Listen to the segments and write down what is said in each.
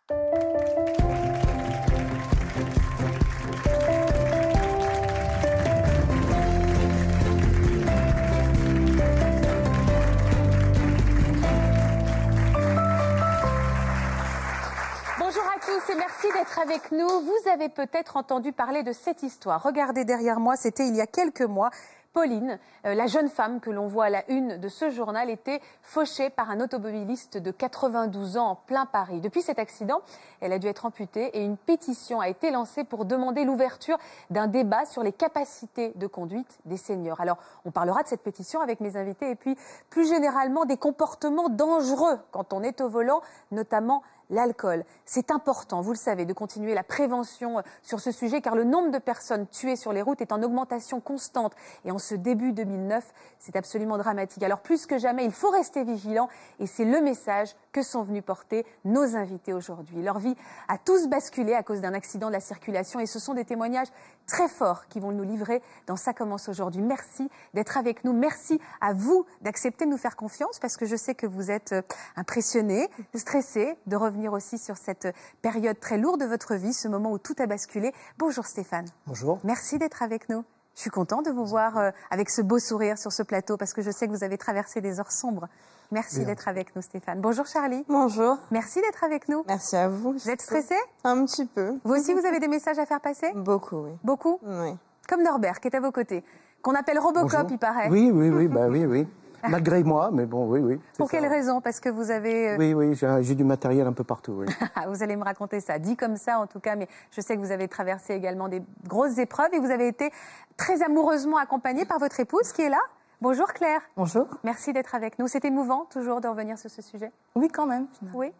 Bonjour à tous et merci d'être avec nous. Vous avez peut-être entendu parler de cette histoire. Regardez derrière moi, c'était il y a quelques mois. Pauline, la jeune femme que l'on voit à la une de ce journal, était fauchée par un automobiliste de 92 ans en plein Paris. Depuis cet accident, elle a dû être amputée et une pétition a été lancée pour demander l'ouverture d'un débat sur les capacités de conduite des seniors. Alors, on parlera de cette pétition avec mes invités et puis plus généralement des comportements dangereux quand on est au volant, notamment l'alcool. C'est important, vous le savez, de continuer la prévention sur ce sujet car le nombre de personnes tuées sur les routes est en augmentation constante. Et en ce début 2009, c'est absolument dramatique. Alors plus que jamais, il faut rester vigilant et c'est le message que sont venus porter nos invités aujourd'hui. Leur vie a tous basculé à cause d'un accident de la circulation et ce sont des témoignages très forts qui vont nous livrer dans Ça commence aujourd'hui. Merci d'être avec nous. Merci à vous d'accepter de nous faire confiance parce que je sais que vous êtes impressionnés, stressés, de revenir aussi sur cette période très lourde de votre vie, ce moment où tout a basculé. Bonjour Stéphane. Bonjour. Merci d'être avec nous. Je suis contente de vous voir avec ce beau sourire sur ce plateau parce que je sais que vous avez traversé des heures sombres. Merci d'être avec nous Stéphane. Bonjour Charlie. Bonjour. Merci d'être avec nous. Merci à vous. Vous êtes stressée? Un petit peu. Vous aussi, vous avez des messages à faire passer? Beaucoup, oui. Beaucoup? Oui. Comme Norbert qui est à vos côtés, qu'on appelle Robocop, Bonjour. il paraît. Oui, oui. Malgré moi, mais bon, oui. Pour quelle raison? Parce que vous avez... Oui, j'ai du matériel un peu partout, oui. Vous allez me raconter ça, dit comme ça en tout cas, mais je sais que vous avez traversé également des grosses épreuves et vous avez été très amoureusement accompagnée par votre épouse qui est là. Bonjour Claire. Bonjour. Merci d'être avec nous. C'est émouvant toujours de revenir sur ce sujet. Oui, quand même. Finalement. Oui.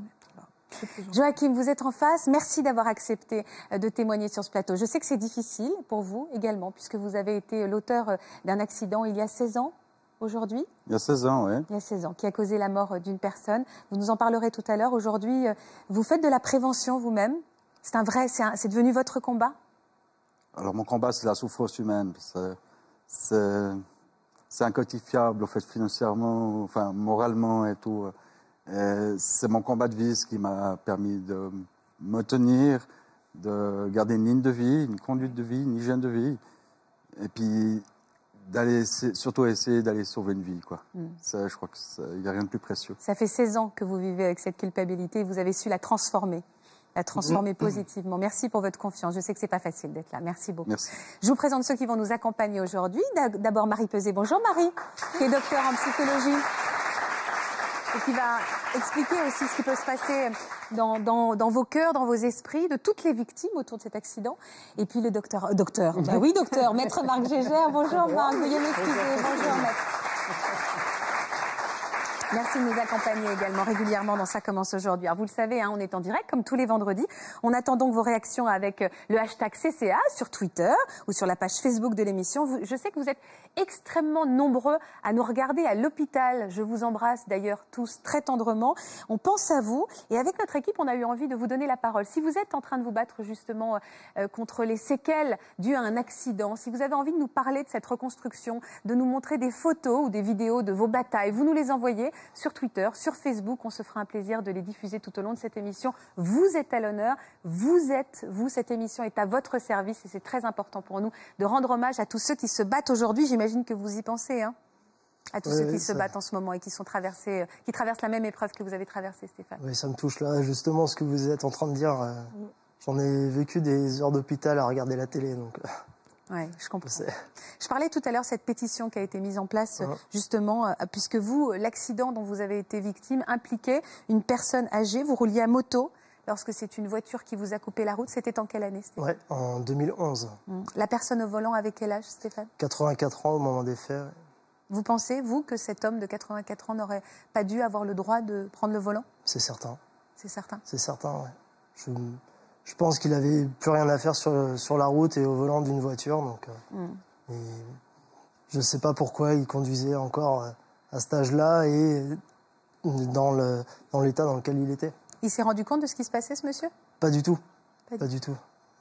Joachim, vous êtes en face. Merci d'avoir accepté de témoigner sur ce plateau. Je sais que c'est difficile pour vous également, puisque vous avez été l'auteur d'un accident il y a 16 ans. Aujourd'hui? Il y a 16 ans, oui. Il y a 16 ans, qui a causé la mort d'une personne. Vous nous en parlerez tout à l'heure. Aujourd'hui, vous faites de la prévention vous-même. C'est devenu votre combat? Alors, mon combat, c'est la souffrance humaine. C'est inquantifiable, en fait, financièrement, enfin, moralement et tout. C'est mon combat de vie, ce qui m'a permis de me tenir, de garder une ligne de vie, une conduite de vie, une hygiène de vie. Et puis, surtout essayer d'aller sauver une vie, quoi. Ça, je crois qu'il n'y a rien de plus précieux. Ça fait 16 ans que vous vivez avec cette culpabilité et vous avez su la transformer positivement. Merci pour votre confiance. Je sais que c'est pas facile d'être là. Merci beaucoup. Merci. Je vous présente ceux qui vont nous accompagner aujourd'hui. D'abord Marie Peset. Bonjour Marie, qui est docteure en psychologie et qui va expliquer aussi ce qui peut se passer dans vos cœurs, dans vos esprits, de toutes les victimes autour de cet accident. Et puis le docteur, maître Marc Gégère. Bonjour Marc, veuillez m'excuser. Bonjour maître. Merci de nous accompagner également régulièrement dans Ça commence aujourd'hui. Alors vous le savez, on est en direct comme tous les vendredis. On attend donc vos réactions avec le hashtag CCA sur Twitter ou sur la page Facebook de l'émission. Je sais que vous êtes extrêmement nombreux à nous regarder à l'hôpital. Je vous embrasse d'ailleurs tous très tendrement. On pense à vous et avec notre équipe, on a eu envie de vous donner la parole. Si vous êtes en train de vous battre justement contre les séquelles dues à un accident, si vous avez envie de nous parler de cette reconstruction, de nous montrer des photos ou des vidéos de vos batailles, vous nous les envoyez sur Twitter, sur Facebook. On se fera un plaisir de les diffuser tout au long de cette émission. Vous êtes à l'honneur, cette émission est à votre service et c'est très important pour nous de rendre hommage à tous ceux qui se battent aujourd'hui. J'imagine que vous y pensez, à tous ceux qui se battent en ce moment et qui traversent la même épreuve que vous avez traversée, Stéphane. Oui, ça me touche là, justement, ce que vous êtes en train de dire. J'en ai vécu des heures d'hôpital à regarder la télé, donc... Oui, je comprends. Je parlais tout à l'heure de cette pétition qui a été mise en place, justement, puisque vous, l'accident dont vous avez été victime impliquait une personne âgée. Vous rouliez à moto lorsque c'est une voiture qui vous a coupé la route. C'était en quelle année, Stéphane? Oui, en 2011. La personne au volant avait quel âge, Stéphane? 84 ans au moment des faits. Vous pensez, vous, que cet homme de 84 ans n'aurait pas dû avoir le droit de prendre le volant? C'est certain. C'est certain? C'est certain, oui. Je pense qu'il n'avait plus rien à faire sur la route et au volant d'une voiture. Donc, et je ne sais pas pourquoi il conduisait encore à cet âge-là et dans l'état dans lequel il était. Il s'est rendu compte de ce qui se passait, ce monsieur? Pas du tout. Pas du tout.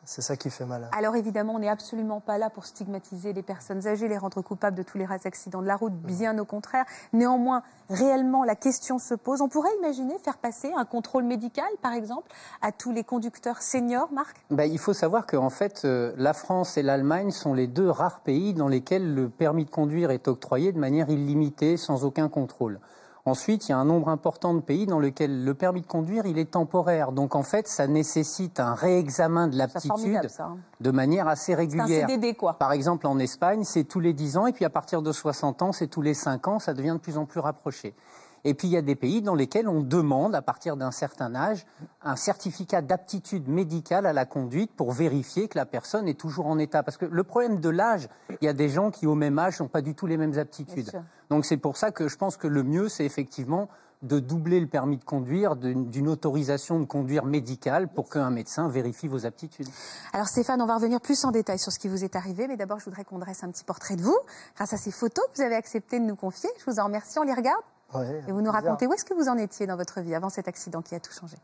C'est ça qui fait mal. Alors évidemment, on n'est absolument pas là pour stigmatiser les personnes âgées, les rendre coupables de tous les accidents de la route, bien au contraire. Néanmoins, réellement, la question se pose. On pourrait imaginer faire passer un contrôle médical, par exemple, à tous les conducteurs seniors, Marc ? Il faut savoir qu'en fait, la France et l'Allemagne sont les 2 rares pays dans lesquels le permis de conduire est octroyé de manière illimitée, sans aucun contrôle. Ensuite, il y a un nombre important de pays dans lesquels le permis de conduire, il est temporaire. Donc, en fait, ça nécessite un réexamen de l'aptitude de manière assez régulière. C'est un CDD, quoi. Par exemple, en Espagne, c'est tous les 10 ans. Et puis, à partir de 60 ans, c'est tous les 5 ans. Ça devient de plus en plus rapproché. Et puis, il y a des pays dans lesquels on demande, à partir d'un certain âge, un certificat d'aptitude médicale à la conduite pour vérifier que la personne est toujours en état. Parce que le problème de l'âge, il y a des gens qui, au même âge, n'ont pas du tout les mêmes aptitudes. Donc, c'est pour ça que je pense que le mieux, c'est effectivement de doubler le permis de conduire d'une autorisation de conduire médicale pour qu'un médecin vérifie vos aptitudes. Alors Stéphane, on va revenir plus en détail sur ce qui vous est arrivé, mais d'abord, je voudrais qu'on dresse un petit portrait de vous, grâce à ces photos que vous avez accepté de nous confier. Je vous en remercie, on les regarde. Ouais, et vous nous racontez où est-ce que vous en étiez dans votre vie avant cet accident qui a tout changé.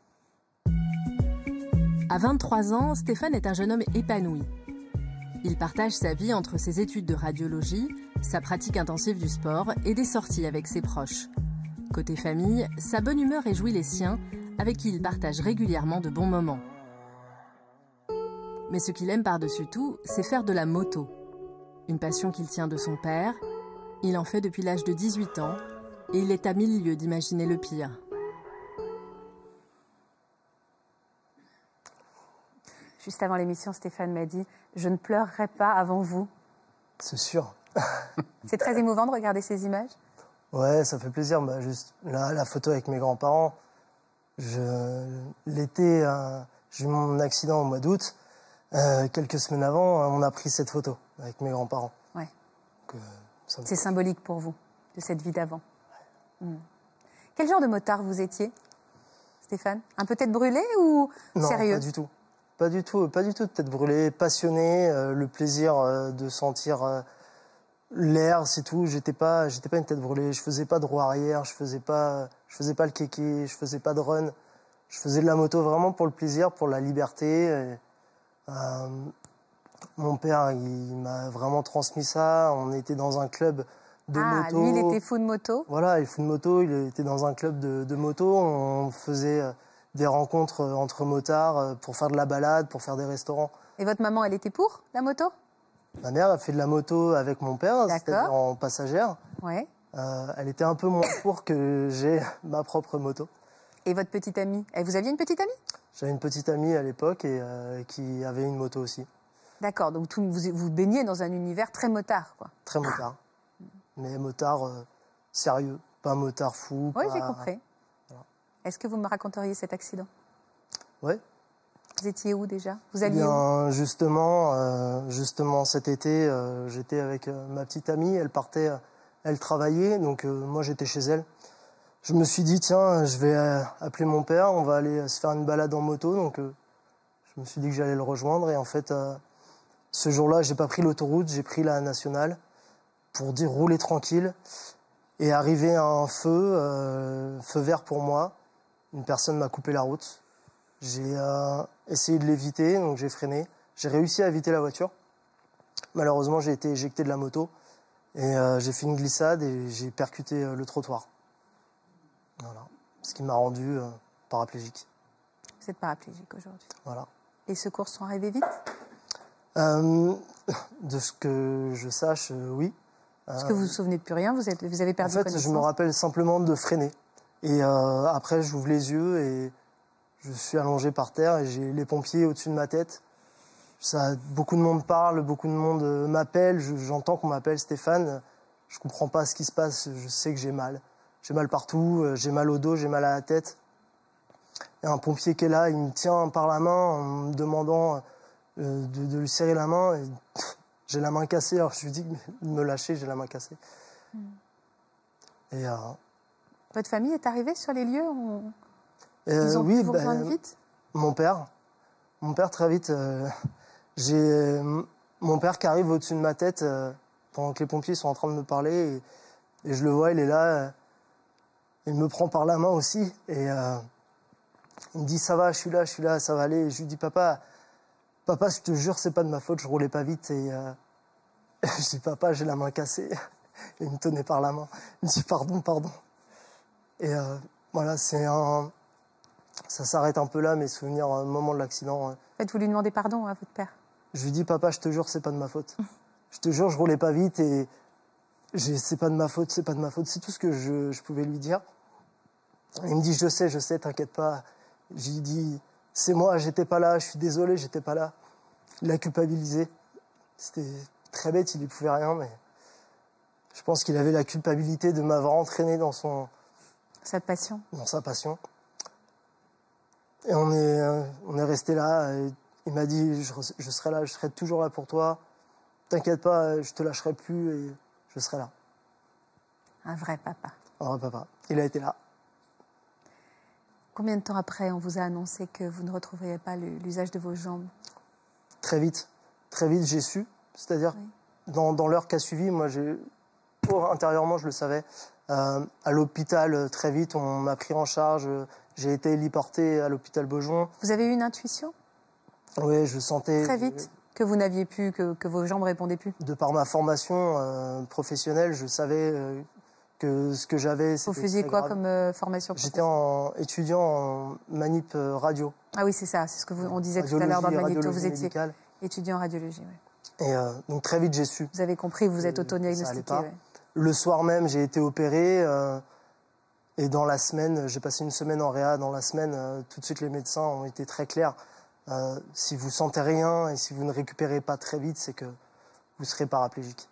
À 23 ans, Stéphane est un jeune homme épanoui. Il partage sa vie entre ses études de radiologie, sa pratique intensive du sport et des sorties avec ses proches. Côté famille, sa bonne humeur réjouit les siens, avec qui il partage régulièrement de bons moments. Mais ce qu'il aime par-dessus tout, c'est faire de la moto. Une passion qu'il tient de son père. Il en fait depuis l'âge de 18 ans. Et il est à 1000 lieues d'imaginer le pire. Juste avant l'émission, Stéphane m'a dit « Je ne pleurerai pas avant vous ». C'est sûr. C'est très émouvant de regarder ces images. Ouais, ça fait plaisir. Juste là, la photo avec mes grands-parents. L'été, j'ai eu mon accident au mois d'août. Quelques semaines avant, on a pris cette photo avec mes grands-parents. Ouais. C'est symbolique pour vous, de cette vie d'avant. Quel genre de motard vous étiez, Stéphane? Un peu tête brûlée ou sérieux? Non, pas du tout. Pas du tout de tête brûlée, passionné, le plaisir de sentir l'air, c'est tout. J'étais pas une tête brûlée, je faisais pas de roue arrière, je faisais pas le kéké, je faisais pas de run. Je faisais de la moto vraiment pour le plaisir, pour la liberté. Mon père, il m'a vraiment transmis ça. On était dans un club de moto. Lui, il était fou de moto. Voilà, il est fou de moto. Il était dans un club de moto. On faisait des rencontres entre motards pour faire de la balade, pour faire des restaurants. Et votre maman, elle était pour la moto? Ma mère a fait de la moto avec mon père, c'est-à-dire en passagère. Ouais. Elle était un peu moins pour que j'ai ma propre moto. Et votre petite amie? Vous aviez une petite amie? J'avais une petite amie à l'époque et qui avait une moto aussi. D'accord, donc vous baignez dans un univers très motard, quoi. Très motard. Mais motard sérieux, pas motard fou. Oui, j'ai compris. Voilà. Est-ce que vous me raconteriez cet accident? Oui. Vous étiez où déjà? Vous alliez où? Justement cet été, j'étais avec ma petite amie. Elle partait, elle travaillait, donc moi j'étais chez elle. Je me suis dit, tiens, je vais appeler mon père, on va aller se faire une balade en moto. Donc je me suis dit que j'allais le rejoindre. Et en fait, ce jour-là, j'ai pas pris l'autoroute, j'ai pris la nationale pour dire rouler tranquille. Et arrivé à un feu vert pour moi, une personne m'a coupé la route. J'ai essayé de l'éviter, donc j'ai freiné. J'ai réussi à éviter la voiture. Malheureusement, j'ai été éjecté de la moto. Et j'ai fait une glissade et j'ai percuté le trottoir. Voilà. Ce qui m'a rendu paraplégique. Vous êtes paraplégique aujourd'hui. Voilà. Les secours sont arrivés vite? De ce que je sache, oui. Parce que vous ne vous souvenez de plus rien, vous avez perdu connaissance. En fait, je me rappelle simplement de freiner. Et après, j'ouvre les yeux et je suis allongé par terre et j'ai les pompiers au-dessus de ma tête. Beaucoup de monde parle, beaucoup de monde m'appelle. J'entends qu'on m'appelle Stéphane. Je ne comprends pas ce qui se passe. Je sais que j'ai mal. J'ai mal partout. J'ai mal au dos, j'ai mal à la tête. Il y a un pompier qui est là, il me tient par la main en me demandant de lui serrer la main. Et, j'ai la main cassée, alors je lui dis de me lâcher, j'ai la main cassée. Et, votre famille est arrivée sur les lieux? Ils ont pu vous rejoindre vite? Mon père très vite. J'ai mon père qui arrive au-dessus de ma tête pendant que les pompiers sont en train de me parler. Et je le vois, il est là. Il me prend par la main aussi. Et il me dit, ça va, je suis là, ça va aller. Et je lui dis, papa, papa, je te jure, c'est pas de ma faute, je roulais pas vite. Et je dis, papa, j'ai la main cassée. Et il me tenait par la main. Il me dit, pardon, pardon. Et voilà, ça s'arrête un peu là, mes souvenirs au moment de l'accident. En fait, vous lui demandez pardon à votre père? Je lui dis, papa, je te jure, c'est pas de ma faute. Je te jure, je roulais pas vite et c'est pas de ma faute, c'est pas de ma faute. C'est tout ce que je pouvais lui dire. Il me dit, je sais, t'inquiète pas. J'ai dit, c'est moi, j'étais pas là, je suis désolé, j'étais pas là. Il a culpabilisé. C'était très bête, il y pouvait rien, mais je pense qu'il avait la culpabilité de m'avoir entraîné dans sa passion. Dans sa passion. Et on est resté là. Et il m'a dit, je serai là, je serai toujours là pour toi. T'inquiète pas, je te lâcherai plus et je serai là. Un vrai papa. Un vrai papa. Il a été là. Combien de temps après on vous a annoncé que vous ne retrouveriez pas l'usage de vos jambes? Très vite. Très vite, j'ai su. C'est-à-dire, oui. Dans l'heure qui a suivi, moi, intérieurement, je le savais. À l'hôpital, très vite, on m'a pris en charge. J'ai été héliporté à l'hôpital Beaujon. Vous avez eu une intuition? Oui, je sentais... Très vite que vous n'aviez plus, que vos jambes répondaient plus? De par ma formation professionnelle, je savais que ce que j'avais, c'était Vous faisiez quoi grave. Comme formation professionnelle? J'étais étudiant en manip radio. Ah oui, c'est ça, c'est ce que on disait tout à l'heure dans le magnéto. Vous étiez étudiant en radiologie, oui. Et donc très vite, j'ai su. Vous avez compris, vous êtes autodiagnostiqué. Ouais. Le soir même, j'ai été opéré. Et dans la semaine, j'ai passé une semaine en réa. Dans la semaine, tout de suite, les médecins ont été très clairs. Si vous sentez rien et si vous ne récupérez pas très vite, c'est que vous serez paraplégique.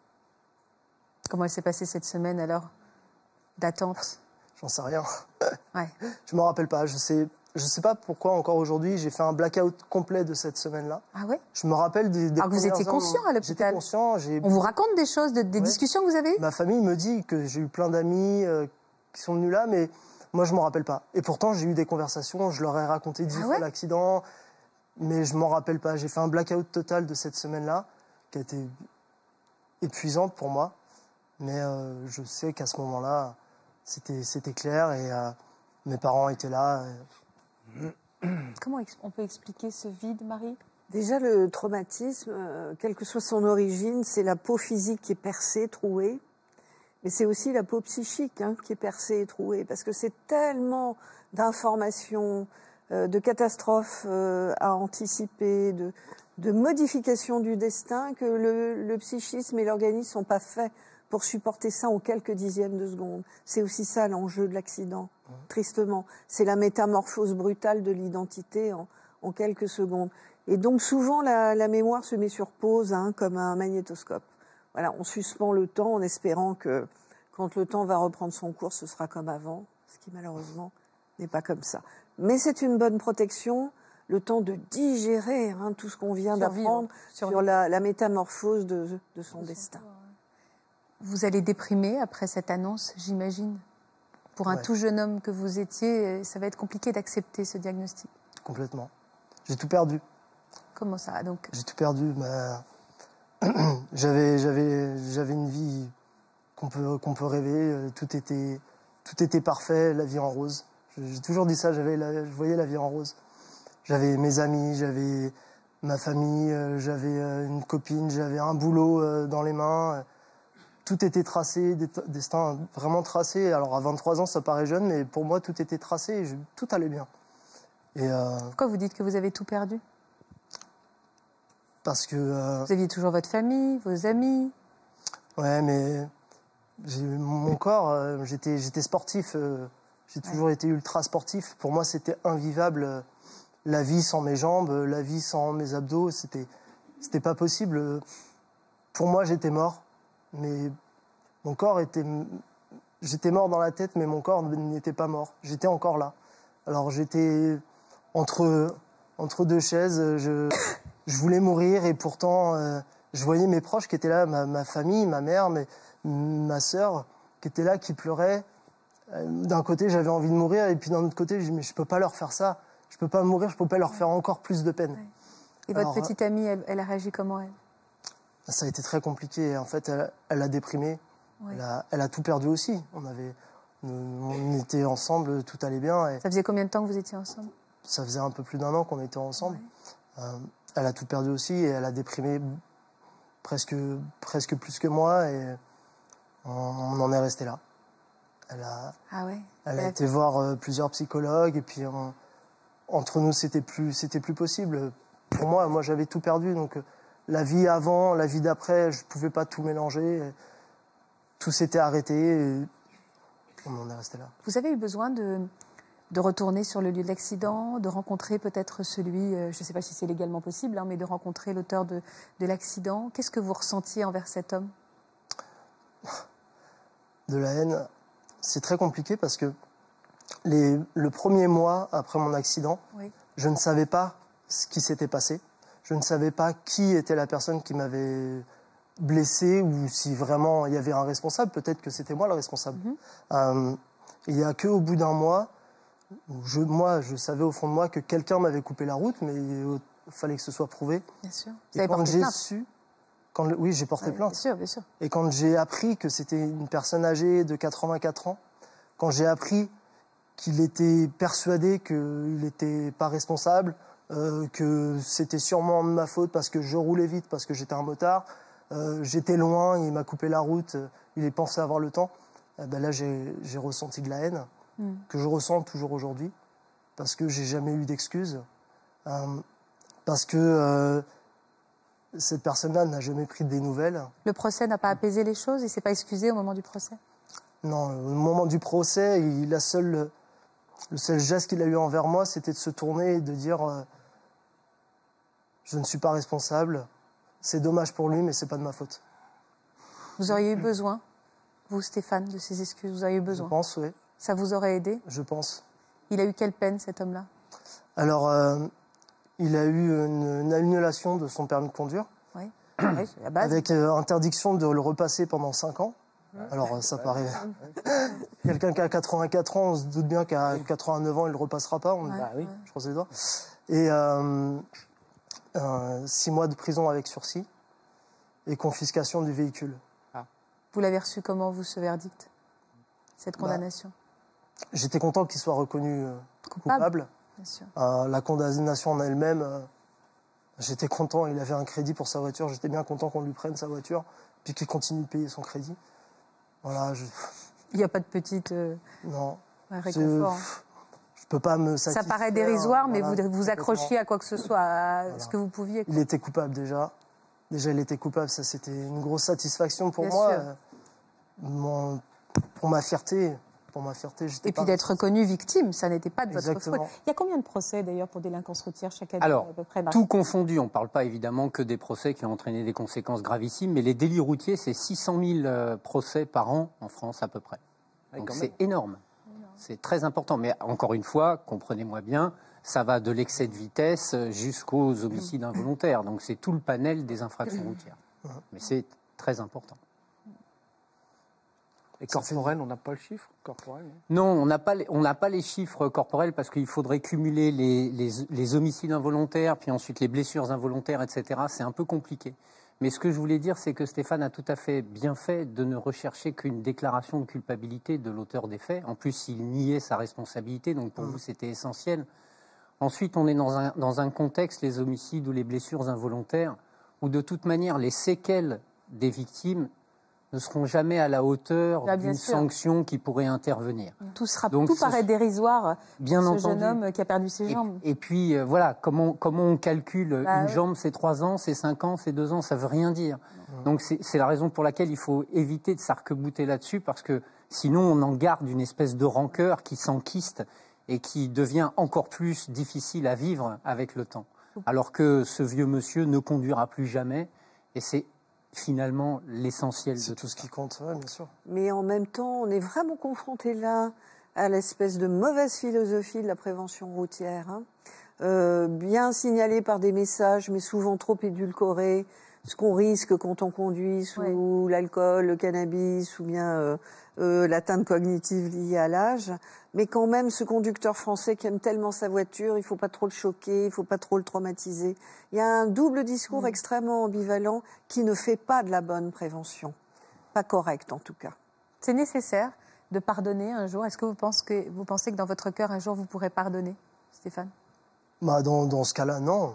Comment elle s'est passée cette semaine alors d'attente? J'en sais rien. Ouais. Je me rappelle pas. Je sais pas pourquoi encore aujourd'hui j'ai fait un blackout complet de cette semaine-là. Ah ouais? Je me rappelle des Alors que vous étiez conscient à l'hôpital? J'étais conscient. On vous raconte des choses, des discussions que vous avez eues? Ma famille me dit que j'ai eu plein d'amis qui sont venus là, mais moi je m'en rappelle pas. Et pourtant j'ai eu des conversations. Je leur ai raconté 10 fois l'accident, mais je m'en rappelle pas. J'ai fait un blackout total de cette semaine-là, qui a été épuisante pour moi. Mais je sais qu'à ce moment-là, c'était clair et mes parents étaient là. Comment on peut expliquer ce vide, Marie? Déjà, le traumatisme, quelle que soit son origine, c'est la peau physique qui est percée, trouée. Mais c'est aussi la peau psychique qui est percée et trouée. Parce que c'est tellement d'informations, de catastrophes à anticiper, de modifications du destin, que le psychisme et l'organisme ne sont pas faits pour supporter ça en quelques dixièmes de seconde. C'est aussi ça l'enjeu de l'accident, tristement. C'est la métamorphose brutale de l'identité en quelques secondes. Et donc souvent la mémoire se met sur pause comme un magnétoscope. Voilà, on suspend le temps en espérant que quand le temps va reprendre son cours, ce sera comme avant, ce qui malheureusement n'est pas comme ça. Mais c'est une bonne protection, le temps de digérer tout ce qu'on vient d'apprendre sur la métamorphose de son destin. Vous allez déprimer après cette annonce, j'imagine. Pour un tout jeune homme que vous étiez, ça va être compliqué d'accepter ce diagnostic. Complètement. J'ai tout perdu. Comment ça donc? J'ai tout perdu. J'avais une vie qu'on peut rêver. Tout était parfait, la vie en rose. J'ai toujours dit ça. Je voyais la vie en rose. J'avais mes amis, j'avais ma famille, j'avais une copine, j'avais un boulot dans les mains. Tout était tracé, destin vraiment tracé. Alors à 23 ans, ça paraît jeune, mais pour moi, tout était tracé et tout allait bien. Et pourquoi vous dites que vous avez tout perdu? Parce que... Vous aviez toujours votre famille, vos amis? Ouais, mais mon corps, j'étais sportif. J'ai toujours été ultra sportif. Pour moi, c'était invivable. La vie sans mes jambes, la vie sans mes abdos, c'était pas possible. Pour moi, j'étais mort. Mais mon corps j'étais mort dans la tête, mais mon corps n'était pas mort. J'étais encore là. Alors j'étais entre deux chaises. Je voulais mourir et pourtant je voyais mes proches qui étaient là, ma famille, ma mère, ma sœur qui était là, qui pleurait. D'un côté, j'avais envie de mourir et puis d'un autre côté, je dis mais je peux pas leur faire ça. Je peux pas mourir, je peux pas leur faire encore plus de peine. Ouais. Et votre petite amie, elle a réagi comment, elle? Ça a été très compliqué. En fait, elle a déprimé. Ouais. Elle a tout perdu aussi. On était ensemble, tout allait bien. Et ça faisait combien de temps que vous étiez ensemble? Ça faisait un peu plus d'1 an qu'on était ensemble. Elle a tout perdu aussi et elle a déprimé presque plus que moi et on en est resté là. Elle a été voir plusieurs psychologues et puis entre nous c'était plus possible. Pour moi j'avais tout perdu, donc la vie avant, la vie d'après, je pouvais pas tout mélanger. Tout s'était arrêté et on en est resté là. Vous avez eu besoin de retourner sur le lieu de l'accident, de rencontrer peut-être celui, je ne sais pas si c'est légalement possible, mais de rencontrer l'auteur de l'accident. Qu'est-ce que vous ressentiez envers cet homme? De la haine, c'est très compliqué parce que le premier mois après mon accident, Oui. je ne savais pas ce qui s'était passé. Je ne savais pas qui était la personne qui m'avait blessé ou si vraiment il y avait un responsable. Peut-être que c'était moi le responsable. Il n'y a qu'au bout d'un mois, je savais au fond de moi que quelqu'un m'avait coupé la route, mais il fallait que ce soit prouvé. Bien sûr. Et quand j'ai su... Oui, j'ai porté plainte. Bien sûr, bien sûr. Et quand j'ai appris que c'était une personne âgée de 84 ans, quand j'ai appris qu'il était persuadé qu'il n'était pas responsable, que c'était sûrement de ma faute parce que je roulais vite, parce que j'étais un motard, j'étais loin, il m'a coupé la route, il pensait avoir le temps, là j'ai ressenti de la haine, que je ressens toujours aujourd'hui, parce que j'ai jamais eu d'excuses, parce que cette personne-là n'a jamais pris des nouvelles. Le procès n'a pas apaisé les choses? Il ne s'est pas excusé au moment du procès? Non, au moment du procès, le seul geste qu'il a eu envers moi, c'était de se tourner et de dire je ne suis pas responsable, c'est dommage pour lui, mais c'est pas de ma faute. Vous auriez eu besoin, vous Stéphane, de ces excuses? Vous auriez eu besoin? Je pense, oui. Ça vous aurait aidé? Je pense. Il a eu quelle peine, cet homme-là? Alors, il a eu une annulation de son permis de conduire. Oui, oui, c'est la base. Avec interdiction de le repasser pendant 5 ans. Alors, ça paraît... Quelqu'un qui a 84 ans, on se doute bien qu'à 89 ans, il ne le repassera pas. Je croise les doigts. Et 6 mois de prison avec sursis et confiscation du véhicule. Vous l'avez reçu comment, vous, ce verdict? Cette condamnation? J'étais content qu'il soit reconnu coupable. Bien sûr. La condamnation en elle-même, j'étais content. Il avait un crédit pour sa voiture. J'étais bien content qu'on lui prenne sa voiture, puis qu'il continue de payer son crédit. Voilà. Il n'y a pas de petite non. réconfort. Je peux pas me satisfaire. Ça paraît dérisoire, mais vous accrochiez à quoi que ce soit, à ce que vous pouviez. Il était coupable déjà. Déjà, il était coupable. Ça, c'était une grosse satisfaction pour Bien moi. sûr. Pour ma fierté. Et puis d'être reconnu victime, ça n'était pas de votre Exactement. faute. Il y a combien de procès d'ailleurs pour délinquance routière chaque année? Alors, à peu près, tout confondu, on ne parle pas évidemment que des procès qui ont entraîné des conséquences gravissimes, mais les délits routiers, c'est 600 000 procès par an en France à peu près. Donc c'est énorme. C'est très important. Mais encore une fois, comprenez-moi bien, ça va de l'excès de vitesse jusqu'aux homicides involontaires. Donc c'est tout le panel des infractions routières. Mais c'est très important. Et corporel, on n'a pas le chiffre corporel? Non, on n'a pas les chiffres corporels parce qu'il faudrait cumuler les homicides involontaires, puis ensuite les blessures involontaires, etc. C'est un peu compliqué. Mais ce que je voulais dire, c'est que Stéphane a tout à fait bien fait de ne rechercher qu'une déclaration de culpabilité de l'auteur des faits. En plus, il niait sa responsabilité, donc pour vous, c'était essentiel. Ensuite, on est dans un contexte, les homicides ou les blessures involontaires, où de toute manière, les séquelles des victimes ne seront jamais à la hauteur d'une sanction qui pourrait intervenir. Tout paraît dérisoire, bien ce entendu. jeune homme qui a perdu ses jambes. Et puis, voilà, comment on calcule une jambe, c'est 3 ans, c'est 5 ans, c'est 2 ans, ça ne veut rien dire. Donc c'est la raison pour laquelle il faut éviter de s'arc-bouter là-dessus, parce que sinon on en garde une espèce de rancœur qui s'enquiste et qui devient encore plus difficile à vivre avec le temps. Alors que ce vieux monsieur ne conduira plus jamais, et c'est finalement l'essentiel de tout ce qui compte, bien sûr. Mais en même temps, on est vraiment confronté là à l'espèce de mauvaise philosophie de la prévention routière, bien signalée par des messages, mais souvent trop édulcorés, ce qu'on risque quand on conduit sous l'alcool, le cannabis ou bien l'atteinte cognitive liée à l'âge. Mais quand même, ce conducteur français qui aime tellement sa voiture, il ne faut pas trop le choquer, il ne faut pas trop le traumatiser. Il y a un double discours extrêmement ambivalent qui ne fait pas de la bonne prévention. Pas correct, en tout cas. C'est nécessaire de pardonner un jour. Est-ce que vous pensez que dans votre cœur, un jour, vous pourrez pardonner, Stéphane? Bah, dans ce cas-là, non.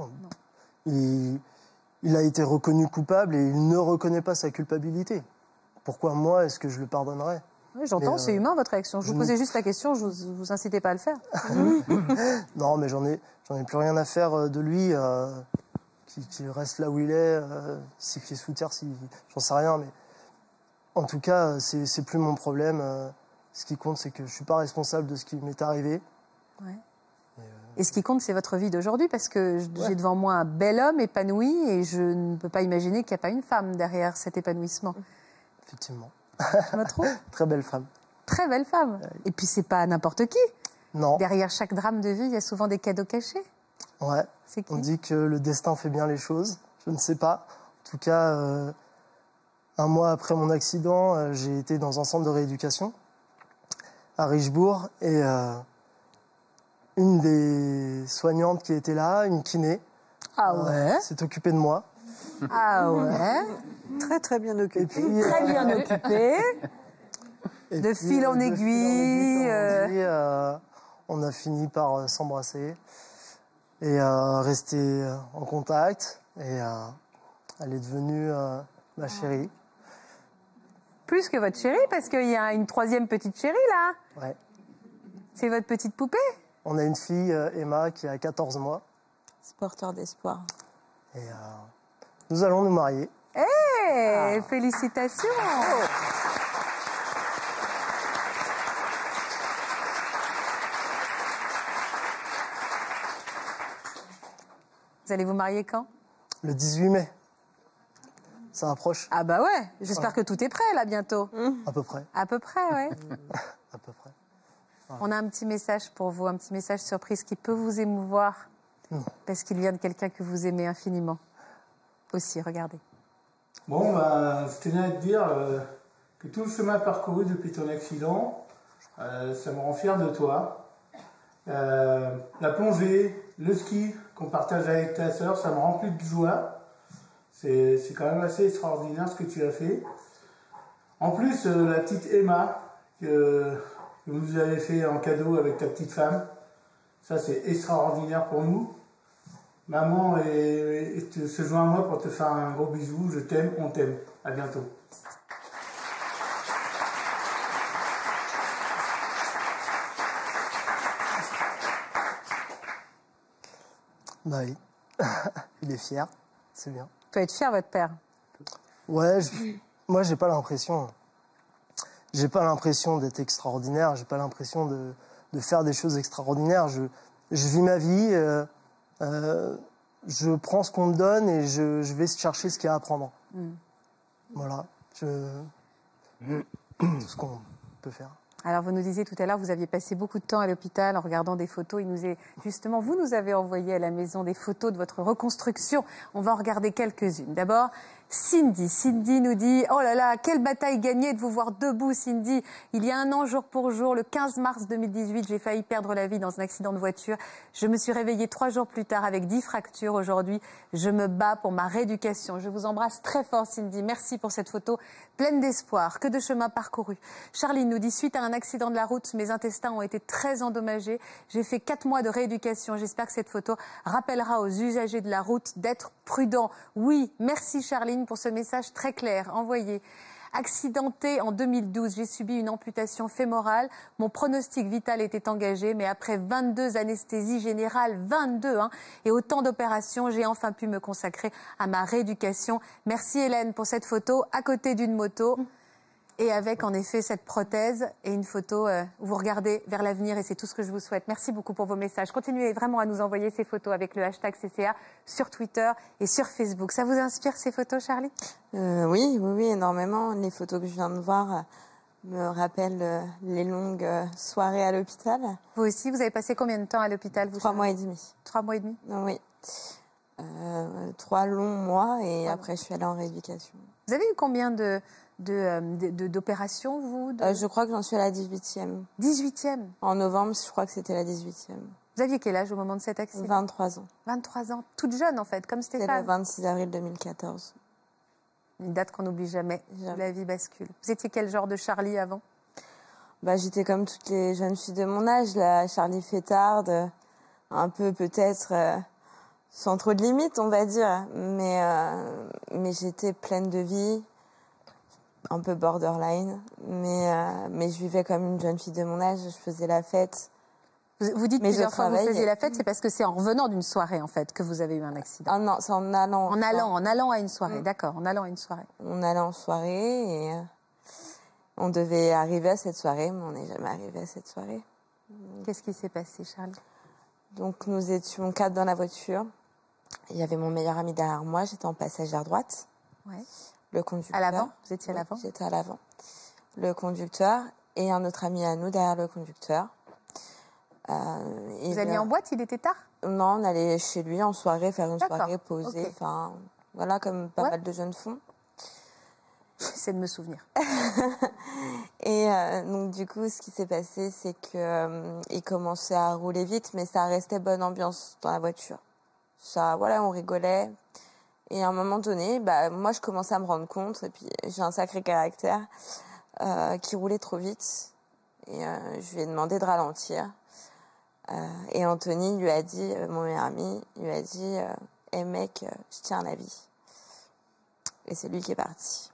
Il a été reconnu coupable et il ne reconnaît pas sa culpabilité. Pourquoi moi, est-ce que je le pardonnerais? Oui, j'entends, c'est humain votre réaction. Je vous posais juste la question, je vous incitais pas à le faire. Non, mais j'en ai plus rien à faire de lui, qui reste là où il est, s'il est sous terre, j'en sais rien, mais en tout cas, c'est plus mon problème. Ce qui compte, c'est que je suis pas responsable de ce qui m'est arrivé. Ouais. Et ce qui compte, c'est votre vie d'aujourd'hui, parce que j'ai devant moi un bel homme épanoui et je ne peux pas imaginer qu'il n'y a pas une femme derrière cet épanouissement. Effectivement. Je me trompe? Très belle femme. Très belle femme. Et puis, c'est pas n'importe qui. Non. Derrière chaque drame de vie, il y a souvent des cadeaux cachés. Ouais. C'est qui? On dit que le destin fait bien les choses. Je ne sais pas. En tout cas, un mois après mon accident, j'ai été dans un centre de rééducation à Richebourg et une des soignantes qui était là, une kiné, s'est occupée de moi. Ah ouais. Très, très bien occupé. Et puis, Très bien occupé. et De puis, fil en aiguille. On a fini par s'embrasser et rester en contact. Et elle est devenue ma chérie. Plus que votre chérie, parce qu'il y a une troisième petite chérie, là. Ouais. C'est votre petite poupée? On a une fille, Emma, qui a 14 mois. C'est porteur d'espoir. Et nous allons nous marier. Hey, félicitations. Vous allez vous marier quand? Le 18 mai. Ça approche. Ah bah ouais, j'espère que tout est prêt là bientôt. À peu près. À peu près, ouais. À peu près. On a un petit message pour vous, un petit message surprise qui peut vous émouvoir. Parce qu'il vient de quelqu'un que vous aimez infiniment. Aussi, regardez. Bon, bah, je tenais à te dire que tout le chemin parcouru depuis ton accident, ça me rend fier de toi. La plongée, le ski qu'on partage avec ta sœur, ça me remplit de joie. C'est quand même assez extraordinaire ce que tu as fait. En plus, la petite Emma que vous nous avez fait en cadeau avec ta petite femme, ça c'est extraordinaire pour nous. Maman se joint à moi pour te faire un gros bisou. Je t'aime, on t'aime. À bientôt. Bah oui. Il est fier. C'est bien. Il peut être fier, votre père. Ouais, moi, j'ai pas l'impression. J'ai pas l'impression d'être extraordinaire. J'ai pas l'impression de faire des choses extraordinaires. Je vis ma vie. Je prends ce qu'on me donne et je vais chercher ce qu'il y a à prendre. Voilà. Tout ce qu'on peut faire. Alors, vous nous disiez tout à l'heure, vous aviez passé beaucoup de temps à l'hôpital en regardant des photos. Justement, vous nous avez envoyé à la maison des photos de votre reconstruction. On va en regarder quelques-unes. D'abord, Cindy. Cindy nous dit « Oh là là, quelle bataille gagnée de vous voir debout, Cindy. Il y a un an, jour pour jour, le 15 mars 2018, j'ai failli perdre la vie dans un accident de voiture. Je me suis réveillée 3 jours plus tard avec 10 fractures. Aujourd'hui, je me bats pour ma rééducation. » Je vous embrasse très fort, Cindy. Merci pour cette photo pleine d'espoir. Que de chemin parcouru. Charline nous dit « Suite à un accident de la route, mes intestins ont été très endommagés. J'ai fait 4 mois de rééducation. J'espère que cette photo rappellera aux usagers de la route d'être prudents. » Oui, merci Charline pour ce message très clair envoyé. Accidentée en 2012, j'ai subi une amputation fémorale. Mon pronostic vital était engagé, mais après 22 anesthésies générales, 22, et autant d'opérations, j'ai enfin pu me consacrer à ma rééducation. Merci Hélène pour cette photo à côté d'une moto. Et avec en effet cette prothèse et une photo où vous regardez vers l'avenir, et c'est tout ce que je vous souhaite. Merci beaucoup pour vos messages. Continuez vraiment à nous envoyer ces photos avec le hashtag CCA sur Twitter et sur Facebook. Ça vous inspire ces photos, Charlie? Oui, énormément. Les photos que je viens de voir me rappellent les longues soirées à l'hôpital. Vous aussi, vous avez passé combien de temps à l'hôpital, vous? 3 mois et demi. 3 mois et demi? Oui. 3 longs mois et après je suis allée en rééducation. Vous avez eu combien d'opérations, vous Je crois que j'en suis à la 18e. 18e? En novembre, je crois que c'était la 18e. Vous aviez quel âge au moment de cet accident? 23 ans. 23 ans, toute jeune en fait, comme Stéphane. C'était le 26 avril 2014. Une date qu'on n'oublie jamais, la vie bascule. Vous étiez quel genre de Charlie avant? J'étais comme toutes les jeunes filles de mon âge, la Charlie fêtarde, un peu peut-être sans trop de limites, on va dire. Mais j'étais pleine de vie, un peu borderline. Mais je vivais comme une jeune fille de mon âge, je faisais la fête. Vous dites plusieurs fois que vous faisiez la fête, c'est parce que c'est en revenant d'une soirée, en fait, que vous avez eu un accident. Ah non, c'est en allant. En allant à une soirée, d'accord, en allant à une soirée. On allait en soirée et on devait arriver à cette soirée, mais on n'est jamais arrivé à cette soirée. Qu'est-ce qui s'est passé, Charles? Donc nous étions 4 dans la voiture. Il y avait mon meilleur ami derrière moi, j'étais en passagère droite. Ouais. Le conducteur. À l'avant? Vous étiez à l'avant? J'étais à l'avant. Le conducteur et un autre ami à nous derrière le conducteur. Vous alliez en boîte, il était tard? Non, on allait chez lui en soirée, faire une soirée, poser, okay. Enfin, voilà, comme pas mal de jeunes font. J'essaie de me souvenir. Et donc du coup, ce qui s'est passé, c'est que il commençait à rouler vite, mais ça restait bonne ambiance dans la voiture. Ça, voilà, on rigolait. Et à un moment donné, moi, je commençais à me rendre compte, et puis j'ai un sacré caractère, qui roulait trop vite. Et je lui ai demandé de ralentir. Et Anthony lui a dit, mon meilleur ami, il lui a dit, hey mec, je tiens un avis. Et c'est lui qui est parti.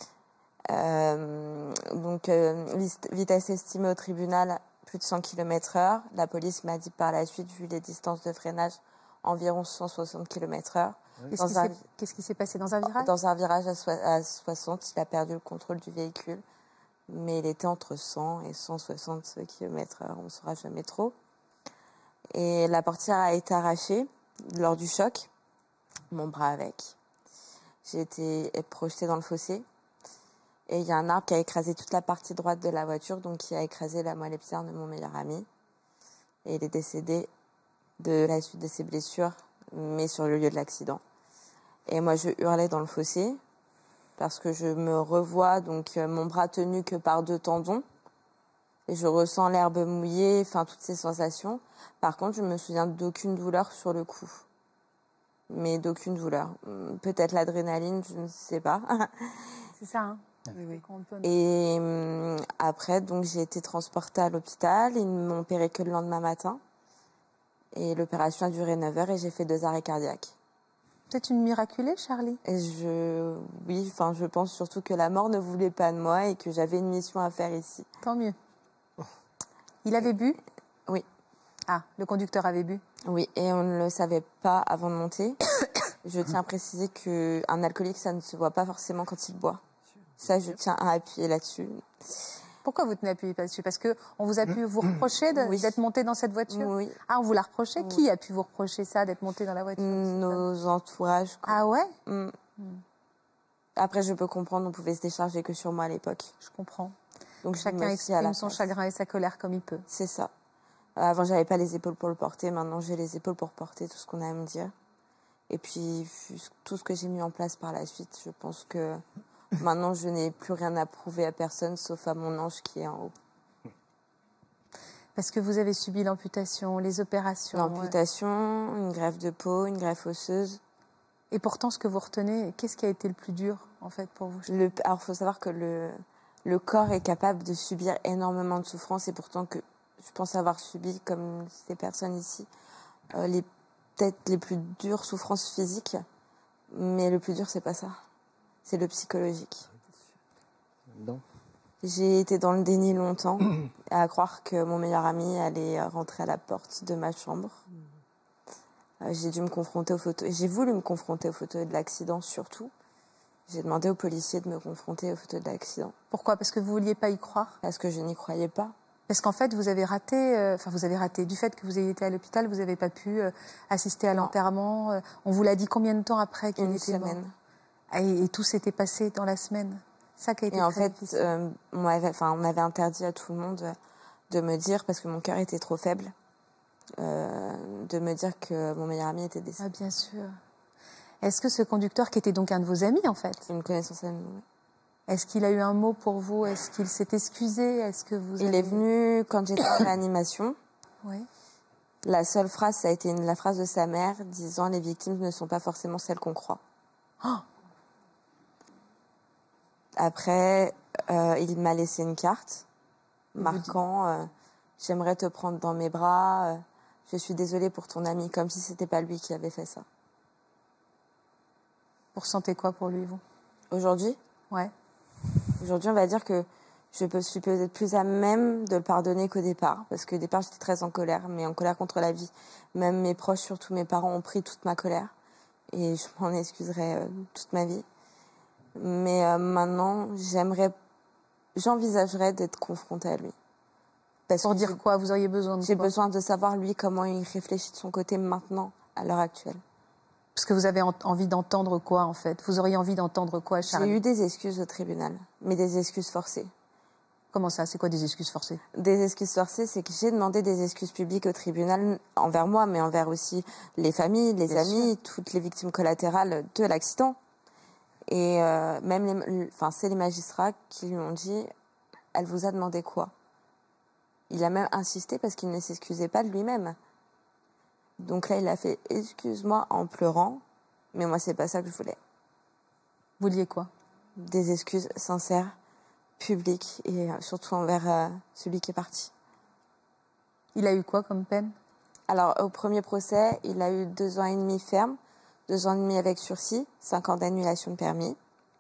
Donc, vitesse estimée au tribunal, plus de 100 km/h. La police m'a dit par la suite, vu les distances de freinage, environ 160 km/h. Qu'est-ce qui s'est passé dans un virage? Dans un virage à 60, il a perdu le contrôle du véhicule. Mais il était entre 100 et 160 km/h, on ne saura jamais trop. Et la portière a été arrachée lors du choc, mon bras avec. J'ai été projetée dans le fossé. Et il y a un arbre qui a écrasé toute la partie droite de la voiture, donc qui a écrasé la moelle épinière de mon meilleur ami. Et il est décédé de la suite de ses blessures, mais sur le lieu de l'accident. Et moi, je hurlais dans le fossé, parce que je me revois, donc mon bras tenu que par 2 tendons. Et je ressens l'herbe mouillée, enfin toutes ces sensations. Par contre, je me souviens d'aucune douleur sur le coup. Mais d'aucune douleur. Peut-être l'adrénaline, je ne sais pas. C'est ça, hein? Oui. Et après, donc j'ai été transportée à l'hôpital. Ils ne m'ont opéré que le lendemain matin. Et l'opération a duré 9 heures et j'ai fait 2 arrêts cardiaques. Peut-être une miraculée, Charlie? Et je pense surtout que la mort ne voulait pas de moi et que j'avais une mission à faire ici. Tant mieux. Il avait bu? Oui. Ah, le conducteur avait bu? Oui, et on ne le savait pas avant de monter. Je tiens à préciser qu'un alcoolique, ça ne se voit pas forcément quand il boit. Ça, je tiens à appuyer là-dessus. Pourquoi vous tenez à appuyer là-dessus? Parce qu'on vous a pu vous reprocher d'être monté dans cette voiture? Oui. Ah, on vous l'a reproché? Oui. Qui a pu vous reprocher ça, d'être monté dans la voiture? Nos entourages. Ah ouais? Après, je peux comprendre, on pouvait se décharger que sur moi à l'époque. Je comprends. Donc chacun exprime son chagrin et sa colère comme il peut. C'est ça. Avant, j'avais pas les épaules pour le porter. Maintenant, j'ai les épaules pour porter tout ce qu'on a à me dire. Et puis, tout ce que j'ai mis en place par la suite, je pense que maintenant, je n'ai plus rien à prouver à personne, sauf à mon ange qui est en haut. Parce que vous avez subi l'amputation, les opérations. L'amputation, une greffe de peau, une greffe osseuse. Et pourtant, ce que vous retenez, qu'est-ce qui a été le plus dur, en fait, pour vous? Alors, il faut savoir que le corps est capable de subir énormément de souffrance, et pourtant que je pense avoir subi, comme ces personnes ici, peut-être les plus dures souffrances physiques, mais le plus dur, c'est pas ça. C'est le psychologique. Non. J'ai été dans le déni longtemps, à croire que mon meilleur ami allait rentrer à la porte de ma chambre. J'ai dû me confronter aux photos. J'ai voulu me confronter aux photos de l'accident, surtout. J'ai demandé aux policiers de me confronter aux photos de l'accident. Pourquoi? Parce que vous vouliez pas y croire? Parce que je n'y croyais pas. Parce qu'en fait, vous avez raté, du fait que vous ayez été à l'hôpital, vous n'avez pas pu assister à l'enterrement. On vous l'a dit combien de temps après qu'il était mort? Une semaine. Et tout s'était passé dans la semaine. Ça qui a été très difficile. On m'avait interdit à tout le monde de me dire, parce que mon cœur était trop faible, de me dire que mon meilleur ami était décédé. Ah, bien sûr. Est-ce que ce conducteur, qui était donc un de vos amis, en fait? Une connaissance à nous, oui. Est-ce qu'il a eu un mot pour vous? Est-ce qu'il s'est excusé? Est-ce que vous Il est venu quand j'étais en réanimation. Oui. La seule phrase, ça a été la phrase de sa mère disant « Les victimes ne sont pas forcément celles qu'on croit. Oh ». Après, il m'a laissé une carte marquant « J'aimerais te prendre dans mes bras, je suis désolée pour ton ami, comme si c'était pas lui qui avait fait ça. Vous ressentez quoi pour lui, vous? Aujourd'hui, Ouais. Aujourd'hui, on va dire que suis peut-être plus à même de le pardonner qu'au départ. Parce qu'au départ, j'étais très en colère, mais en colère contre la vie. Même mes proches, surtout mes parents, ont pris toute ma colère. Et je m'en excuserai toute ma vie. Mais maintenant, j'envisagerais d'être confrontée à lui. Pour dire quoi? Vous auriez besoin de J'ai quoi? besoin de savoir, lui, comment il réfléchit de son côté maintenant, à l'heure actuelle. Parce que vous avez envie d'entendre quoi, en fait? Vous auriez envie d'entendre quoi, Charlie? J'ai eu des excuses au tribunal, mais des excuses forcées. Comment ça? C'est quoi des excuses forcées? Des excuses forcées, c'est que j'ai demandé des excuses publiques au tribunal envers moi, mais envers aussi les familles, les amis, toutes les victimes collatérales de l'accident. Et même c'est les magistrats qui lui ont dit, elle vous a demandé quoi? Il a même insisté parce qu'il ne s'excusait pas de lui-même. Donc là, il a fait « excuse-moi » en pleurant, mais moi, c'est pas ça que je voulais. Vous vouliez quoi? Des excuses sincères, publiques, et surtout envers celui qui est parti. Il a eu quoi comme peine? Alors, au premier procès, il a eu 2 ans et demi ferme, 2 ans et demi avec sursis, 5 ans d'annulation de permis.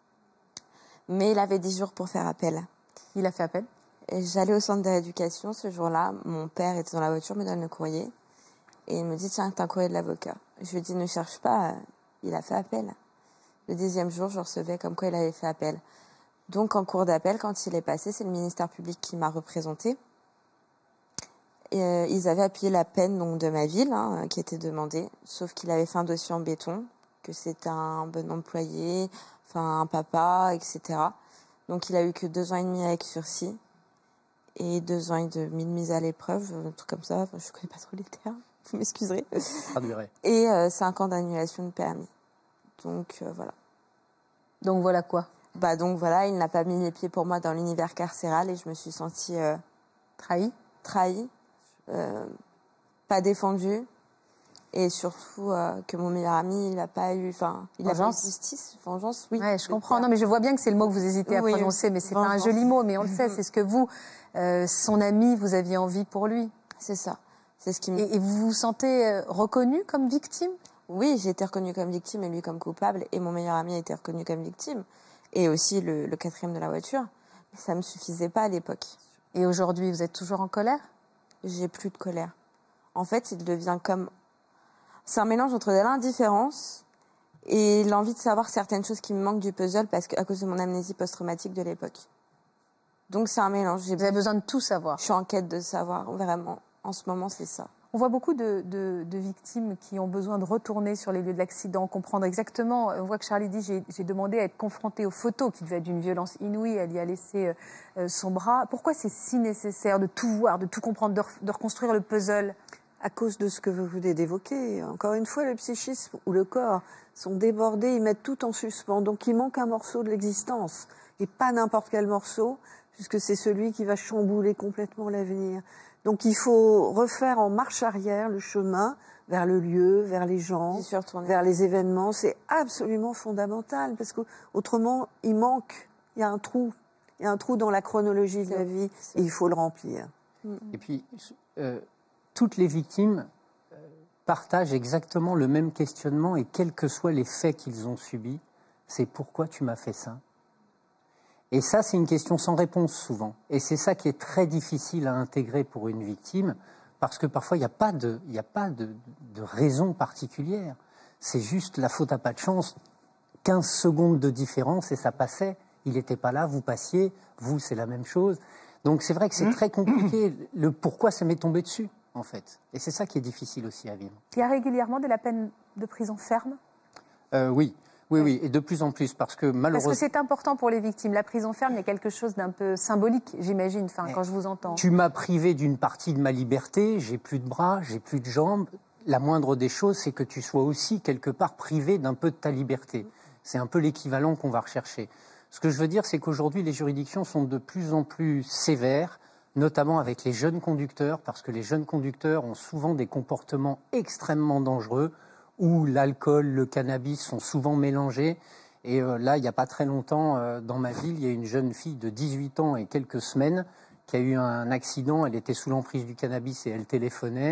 Mais il avait 10 jours pour faire appel. Il a fait appel? Et j'allais au centre de rééducation ce jour-là. Mon père était dans la voiture, me donne le courrier. Et il me dit, tiens, t'as un courrier de l'avocat. Je lui dis, ne cherche pas, il a fait appel. Le 10e jour, je recevais comme quoi il avait fait appel. Donc, en cours d'appel, quand il est passé, c'est le ministère public qui m'a représenté. Et, ils avaient appuyé la peine donc, de ma ville, qui était demandée, sauf qu'il avait fait un dossier en béton, que c'était un bon employé, enfin un papa, etc. Donc, il a eu que 2 ans et demi avec sursis et 2 ans et demi de mise à l'épreuve, un truc comme ça. Enfin, je connais pas trop les termes. Vous m'excuserez. Et 5 ans d'annulation de permis. Donc, voilà. Donc, voilà quoi? Donc, voilà, il n'a pas mis les pieds pour moi dans l'univers carcéral et je me suis sentie... Trahie? Trahie. Pas défendue. Et surtout que mon meilleur ami, il n'a pas eu... Enfin, il a pas eu justice. Vengeance, oui. Ouais, je comprends. Non, mais je vois bien que c'est le mot que vous hésitez à prononcer, mais c'est pas un joli mot, mais on le sait. C'est ce que vous, son ami, vous aviez envie pour lui. C'est ça. C'est ce qui me... Et vous vous sentez reconnue comme victime? Oui, j'ai été reconnue comme victime et lui comme coupable. Et mon meilleur ami a été reconnu comme victime. Et aussi le 4e de la voiture. Mais ça ne me suffisait pas à l'époque. Et aujourd'hui, vous êtes toujours en colère? J'ai plus de colère. En fait, il devient comme... C'est un mélange entre de l'indifférence et l'envie de savoir certaines choses qui me manquent du puzzle à cause de mon amnésie post-traumatique de l'époque. Donc c'est un mélange. Vous avez besoin de tout savoir? Je suis en quête de savoir, vraiment. En ce moment, c'est ça. On voit beaucoup de victimes qui ont besoin de retourner sur les lieux de l'accident, comprendre exactement. On voit que Charlie dit, j'ai demandé à être confrontée aux photos, qui devaient être d'une violence inouïe. Elle y a laissé son bras. Pourquoi c'est si nécessaire de tout voir, de tout comprendre, de reconstruire le puzzle? À cause de ce que vous venez d'évoquer. Encore une fois, le psychisme ou le corps sont débordés, ils mettent tout en suspens. Donc il manque un morceau de l'existence. Et pas n'importe quel morceau, puisque c'est celui qui va chambouler complètement l'avenir. Donc il faut refaire en marche arrière le chemin vers le lieu, vers les gens, vers les événements. C'est absolument fondamental, parce qu'autrement, il y a un trou. Il y a un trou dans la chronologie de la vie, et il faut le remplir. Et puis... toutes les victimes partagent exactement le même questionnement et quels que soient les faits qu'ils ont subis, c'est pourquoi tu m'as fait ça? Et ça, c'est une question sans réponse souvent. Et c'est ça qui est très difficile à intégrer pour une victime, parce que parfois, il n'y a pas de raison particulière. C'est juste la faute à pas de chance, 15 secondes de différence et ça passait. Il n'était pas là, vous passiez, vous, c'est la même chose. Donc c'est vrai que c'est très compliqué, le pourquoi ça m'est tombé dessus. En fait. Et c'est ça qui est difficile aussi à vivre. Il y a régulièrement de la peine de prison ferme? Oui, et de plus en plus, parce que malheureusement... Parce que c'est important pour les victimes. La prison ferme, il y a quelque chose d'un peu symbolique, j'imagine, quand je vous entends. Tu m'as privé d'une partie de ma liberté, j'ai plus de bras, j'ai plus de jambes. La moindre des choses, c'est que tu sois aussi, quelque part, privé d'un peu de ta liberté. C'est un peu l'équivalent qu'on va rechercher. Ce que je veux dire, c'est qu'aujourd'hui, les juridictions sont de plus en plus sévères, notamment avec les jeunes conducteurs, parce que les jeunes conducteurs ont souvent des comportements extrêmement dangereux, où l'alcool, le cannabis sont souvent mélangés. Et là, il n'y a pas très longtemps, dans ma ville, il y a une jeune fille de 18 ans et quelques semaines qui a eu un accident. Elle était sous l'emprise du cannabis et elle téléphonait.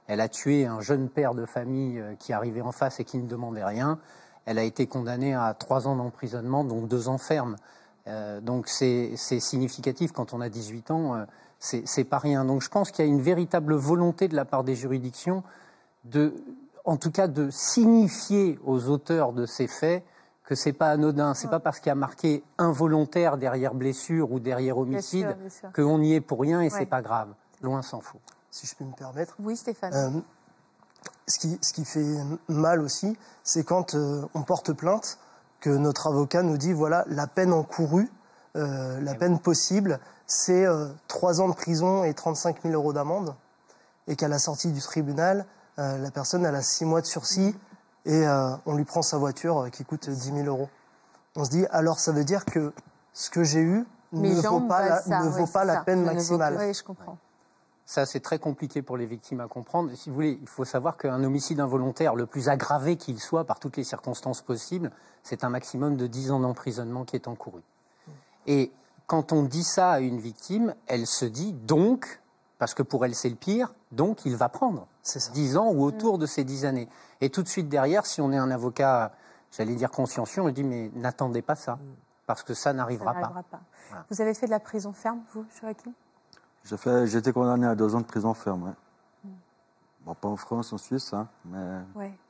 Elle a tué un jeune père de famille qui arrivait en face et qui ne demandait rien. Elle a été condamnée à 3 ans d'emprisonnement, dont 2 ans ferme. Donc c'est significatif quand on a 18 ans, c'est pas rien. Donc je pense qu'il y a une véritable volonté de la part des juridictions en tout cas de signifier aux auteurs de ces faits que c'est pas anodin. C'est pas parce qu'il y a marqué involontaire derrière blessure ou derrière homicide qu'on y est pour rien et c'est pas grave. Loin s'en faut. Si je peux me permettre. Oui, Stéphane. Ce qui fait mal aussi, c'est quand on porte plainte, que notre avocat nous dit, voilà, la peine encourue, la peine possible, c'est 3 ans de prison et 35 000 € d'amende, et qu'à la sortie du tribunal, la personne elle a 6 mois de sursis, et on lui prend sa voiture qui coûte 10 000 €. On se dit, alors ça veut dire que ce que j'ai eu ne vaut pas la peine maximale. Oui, je comprends. Ça, c'est très compliqué pour les victimes à comprendre. Si vous voulez, il faut savoir qu'un homicide involontaire, le plus aggravé qu'il soit par toutes les circonstances possibles, c'est un maximum de 10 ans d'emprisonnement qui est encouru. Et quand on dit ça à une victime, elle se dit donc, parce que pour elle c'est le pire, donc il va prendre 10 ans ou autour de ces 10 années. Et tout de suite derrière, si on est un avocat, j'allais dire consciencieux, on lui dit mais n'attendez pas ça, parce que ça n'arrivera pas. Voilà. Vous avez fait de la prison ferme, vous, Joachim ? J'ai été condamné à 2 ans de prison ferme, ouais. Bon, pas en France, en Suisse, hein, mais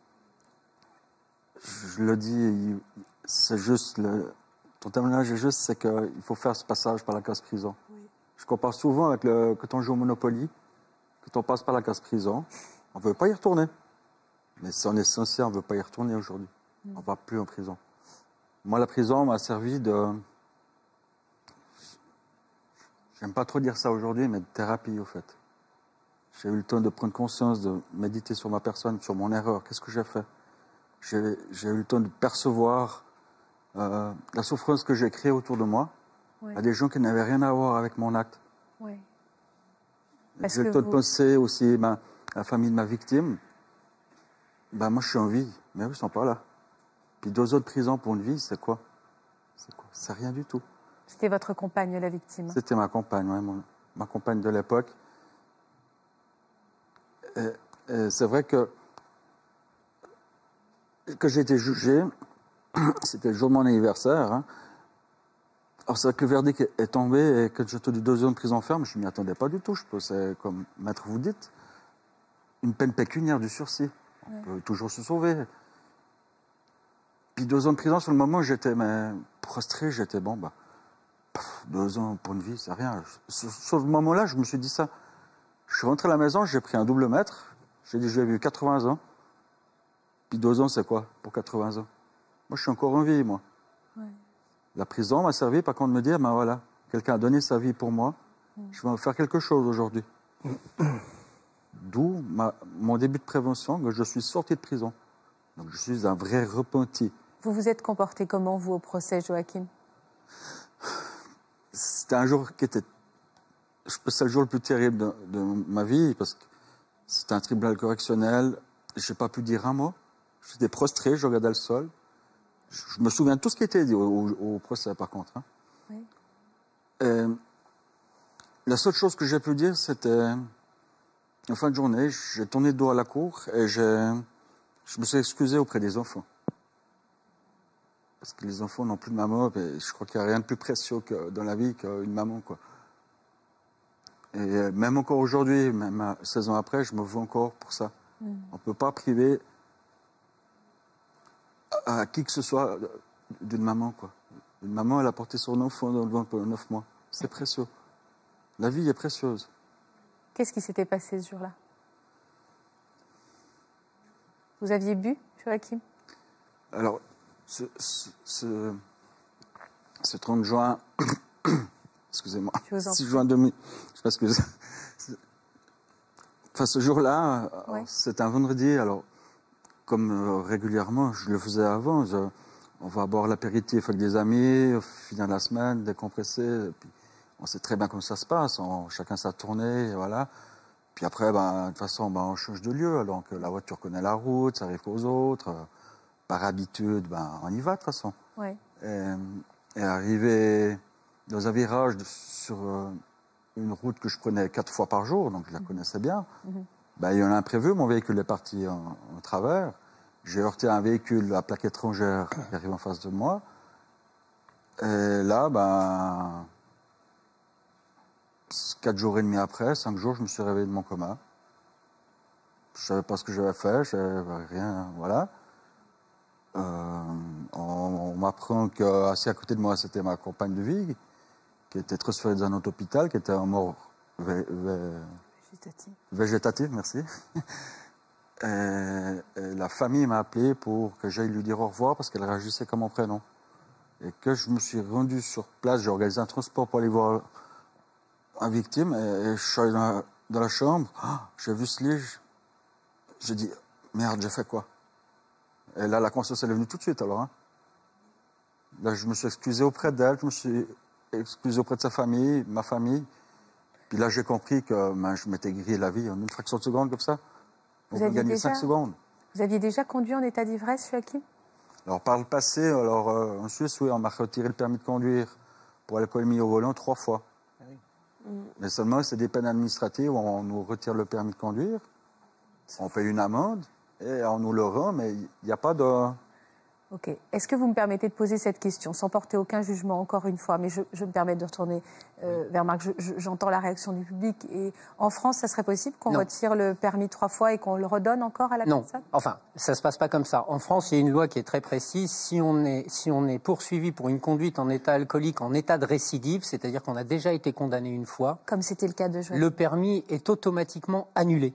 je le dis, c'est juste, ton témoignage est juste, c'est qu'il faut faire ce passage par la case prison. Oui. Je compare souvent avec quand on joue au Monopoly, quand on passe par la case prison, on ne veut pas y retourner. Mais si on est sincère, on ne veut pas y retourner aujourd'hui. On ne va plus en prison. Moi, la prison m'a servi de... J'aime pas trop dire ça aujourd'hui, mais de thérapie, au fait. J'ai eu le temps de prendre conscience, de méditer sur ma personne, sur mon erreur. Qu'est-ce que j'ai fait ? J'ai eu le temps de percevoir la souffrance que j'ai créée autour de moi à des gens qui n'avaient rien à voir avec mon acte. J'ai eu le temps de penser aussi à la famille de ma victime. Moi, je suis en vie, mais eux, ils ne sont pas là. Puis 2 autres prisons pour une vie, c'est quoi ? C'est rien du tout. C'était votre compagne, la victime ? C'était ma compagne, ma compagne de l'époque. Et c'est vrai que j'ai été jugé, c'était le jour de mon anniversaire. Hein. Alors c'est vrai que le verdict est tombé et que j'ai tenu 2 ans de prison ferme, je ne m'y attendais pas du tout. Je pensais, comme maître vous dites, une peine pécuniaire du sursis. On peut toujours se sauver. Puis 2 ans de prison, sur le moment, j'étais prostré, j'étais 2 ans pour une vie, c'est rien. Sur ce moment-là, je me suis dit ça. Je suis rentré à la maison, j'ai pris un double mètre. J'ai dit, je vais vivre 80 ans. Puis 2 ans, c'est quoi pour 80 ans ? Moi, je suis encore en vie, moi. La prison m'a servi, par contre, de me dire, voilà, quelqu'un a donné sa vie pour moi. Je vais en faire quelque chose aujourd'hui. D'où mon début de prévention, que je suis sorti de prison. Donc, je suis un vrai repenti. Vous vous êtes comporté comment, vous, au procès, Joachim ? C'était un jour qui était... Je pense que c'est le jour le plus terrible de ma vie, parce que c'était un tribunal correctionnel. Je n'ai pas pu dire un mot. J'étais prostré, je regardais le sol. Je me souviens de tout ce qui était dit au procès, par contre. Hein. Et la seule chose que j'ai pu dire, c'était... En fin de journée, j'ai tourné le dos à la cour et je me suis excusé auprès des enfants. Parce que les enfants n'ont plus de maman, et je crois qu'il n'y a rien de plus précieux dans la vie qu'une maman, quoi. Et même encore aujourd'hui, même 16 ans après, je me veux encore pour ça. On ne peut pas priver à qui que ce soit d'une maman, quoi. Une maman, elle a porté son enfant dans le ventre pendant 9 mois. C'est précieux. La vie est précieuse. Qu'est-ce qui s'était passé ce jour-là ? Vous aviez bu, Joachim ? Alors, ce 30 juin, excusez-moi, 6 juin 2000, je m'excuse. Enfin, ce jour-là, c'est un vendredi, alors, comme régulièrement, je le faisais avant, on va boire l'apéritif avec des amis, finir la semaine, décompresser, et puis on sait très bien comment ça se passe, chacun sa tournée, et voilà. Puis après, de toute façon, on change de lieu, donc la voiture connaît la route, ça arrive qu'aux autres. Par habitude, on y va de toute façon. Et arrivé dans un virage sur une route que je prenais 4 fois par jour, donc je la connaissais bien. Ben, il y a un imprévu, mon véhicule est parti en travers. J'ai heurté un véhicule à plaque étrangère qui arrive en face de moi. Et là, 4 jours et demi après, 5 jours, je me suis réveillé de mon coma. Je ne savais pas ce que j'avais fait, je savais rien, voilà. On m'apprend qu'assis à côté de moi, c'était ma compagne de vie, qui était transférée dans un autre hôpital, qui était en mort végétative, merci. Et la famille m'a appelé pour que j'aille lui dire au revoir parce qu'elle réagissait comme mon prénom. Et que je me suis rendu sur place, j'ai organisé un transport pour aller voir une victime. Et je suis allé dans la chambre, j'ai vu ce lit, j'ai dit, merde, j'ai fait quoi? Et là, la conscience est venue tout de suite, alors. Là, je me suis excusé auprès d'elle, je me suis excusé auprès de sa famille, ma famille. Puis là, j'ai compris que je m'étais grillé la vie en une fraction de seconde, comme ça. Vous aviez gagné 5 secondes. Vous aviez déjà conduit en état d'ivresse, Joachim? Alors, par le passé, en Suisse, oui, on m'a retiré le permis de conduire pour alcoolémie au volant 3 fois. Ah oui. Mais seulement, c'est des peines administratives où on nous retire le permis de conduire, on paye une amende et on nous le rend, mais il n'y a pas de... Ok. Est-ce que vous me permettez de poser cette question, sans porter aucun jugement, encore une fois, mais je me permets de retourner vers Marc. J'entends la réaction du public. Et en France, ça serait possible qu'on retire le permis 3 fois et qu'on le redonne encore à la personne? Non. Enfin, ça ne se passe pas comme ça. En France, il y a une loi qui est très précise. Si on est poursuivi pour une conduite en état alcoolique, en état de récidive, c'est-à-dire qu'on a déjà été condamné une fois, comme c'était le cas de Joachim, le permis est automatiquement annulé.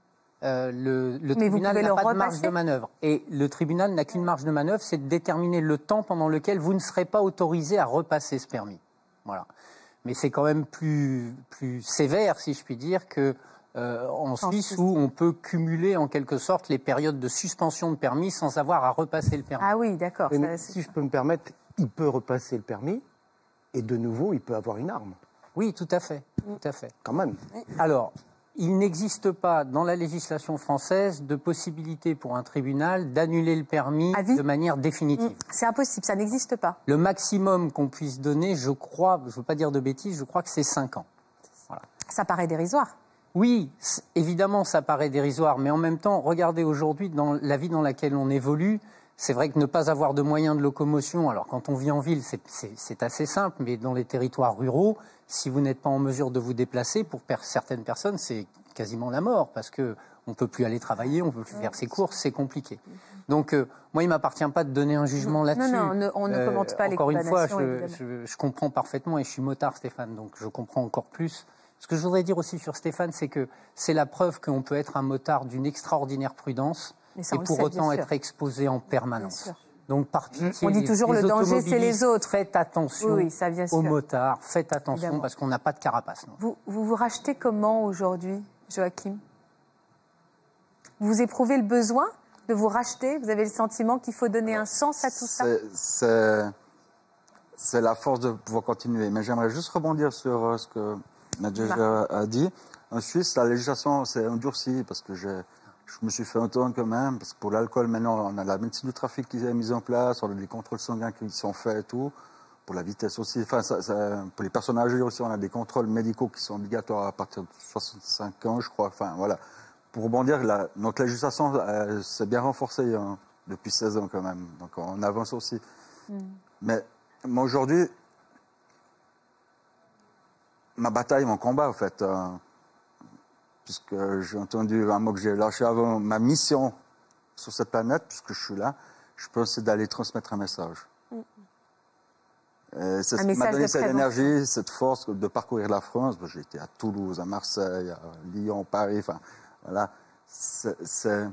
Le tribunal n'a pas de marge de manœuvre. Et le tribunal n'a qu'une marge de manœuvre, c'est de déterminer le temps pendant lequel vous ne serez pas autorisé à repasser ce permis. Voilà. Mais c'est quand même plus sévère, si je puis dire, qu'en Suisse, où on peut cumuler en quelque sorte les périodes de suspension de permis sans avoir à repasser le permis. Ah oui, d'accord. Si je peux me permettre, il peut repasser le permis et de nouveau, il peut avoir une arme. Oui, tout à fait. Tout à fait. Quand même. Alors, il n'existe pas dans la législation française de possibilité pour un tribunal d'annuler le permis de manière définitive. C'est impossible, ça n'existe pas. Le maximum qu'on puisse donner, je crois, je ne veux pas dire de bêtises, je crois que c'est 5 ans. Voilà. Ça paraît dérisoire. Oui, évidemment, ça paraît dérisoire, mais en même temps, regardez aujourd'hui, dans la vie dans laquelle on évolue, c'est vrai que ne pas avoir de moyens de locomotion, alors quand on vit en ville, c'est assez simple, mais dans les territoires ruraux, si vous n'êtes pas en mesure de vous déplacer, pour certaines personnes, c'est quasiment la mort, parce qu'on ne peut plus aller travailler, on ne peut plus faire ses courses, c'est compliqué. Donc, moi, il ne m'appartient pas de donner un jugement là-dessus. Non, on ne commente pas les condamnations. Encore une fois, je comprends parfaitement, et je suis motard, Stéphane, donc je comprends encore plus. Ce que je voudrais dire aussi sur Stéphane, c'est que c'est la preuve qu'on peut être un motard d'une extraordinaire prudence, et pour autant être exposé en permanence. Donc, par pitié, on dit toujours le danger, c'est les autres. Faites attention aux motards, faites attention, évidemment, parce qu'on n'a pas de carapace. Vous rachetez comment aujourd'hui, Joachim? Vous éprouvez le besoin de vous racheter? Vous avez le sentiment qu'il faut donner un sens à tout ça? C'est la force de pouvoir continuer. Mais j'aimerais juste rebondir sur ce que Nadja a dit. En Suisse, la législation s'est endurcie parce que je me suis fait entendre quand même, parce que pour l'alcool, maintenant, on a la médecine du trafic qui est mise en place, on a des contrôles sanguins qui sont faits et tout. Pour la vitesse aussi, enfin, pour les personnes âgées aussi, on a des contrôles médicaux qui sont obligatoires à partir de 65 ans, je crois. Enfin, voilà. Pour rebondir, notre législation s'est bien renforcée depuis 16 ans quand même. Donc, on avance aussi. Mais moi, aujourd'hui, ma bataille, mon combat, en fait, puisque j'ai entendu un mot que j'ai lâché avant, ma mission sur cette planète, puisque je suis là, je pense c'est d'aller transmettre un message. C'est ce qui m'a donné cette énergie, cette force de parcourir la France. J'ai été à Toulouse, à Marseille, à Lyon, Paris, enfin, voilà. C'est...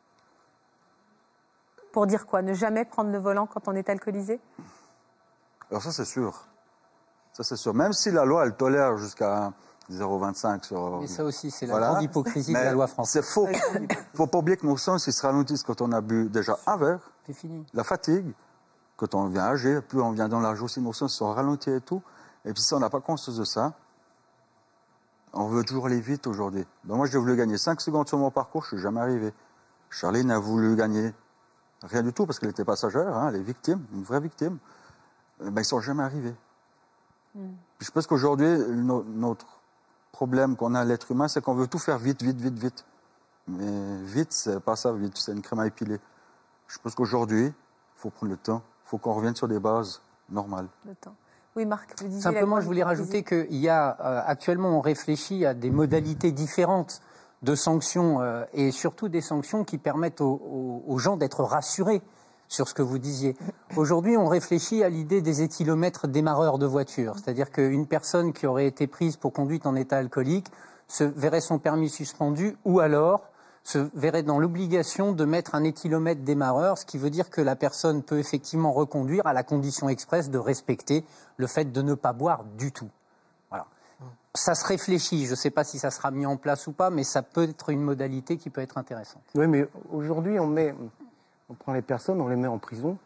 Pour dire quoi? Ne jamais prendre le volant quand on est alcoolisé? Alors ça, c'est sûr. Ça, c'est sûr. Même si la loi, elle tolère jusqu'à 0,25 sur... Mais ça aussi, c'est la grande hypocrisie de la loi française. C'est faux. Il ne faut pas oublier que nos sens, ils se ralentissent quand on a bu déjà un verre. C'est fini. La fatigue, quand on vient âgé, plus on vient dans l'âge aussi, nos sens sont ralentis et tout. Et puis si on n'a pas conscience de ça, on veut toujours aller vite aujourd'hui. Ben moi, j'ai voulu gagner 5 secondes sur mon parcours, je ne suis jamais arrivé. Charline a voulu gagner rien du tout parce qu'elle était passagère, hein, elle est victime, une vraie victime. Ben, ils ne sont jamais arrivés. Puis je pense qu'aujourd'hui, notre problème qu'on a, l'être humain, c'est qu'on veut tout faire vite, vite, vite, vite. Mais vite, c'est pas ça, vite, c'est une crème à épiler. Je pense qu'aujourd'hui, il faut prendre le temps. Il faut qu'on revienne sur des bases normales. Le temps. Oui, Marc, vous disiez... Simplement, je voulais rajouter qu'il y a, actuellement, on réfléchit à des modalités différentes de sanctions et surtout des sanctions qui permettent aux gens d'être rassurés sur ce que vous disiez. Aujourd'hui, on réfléchit à l'idée des éthylomètres démarreurs de voiture. C'est-à-dire qu'une personne qui aurait été prise pour conduite en état alcoolique se verrait son permis suspendu ou alors se verrait dans l'obligation de mettre un éthylomètre démarreur, ce qui veut dire que la personne peut effectivement reconduire à la condition expresse de respecter le fait de ne pas boire du tout. Voilà. Ça se réfléchit, je ne sais pas si ça sera mis en place ou pas, mais ça peut être une modalité qui peut être intéressante. Oui, mais aujourd'hui, on prend les personnes, on les met en prison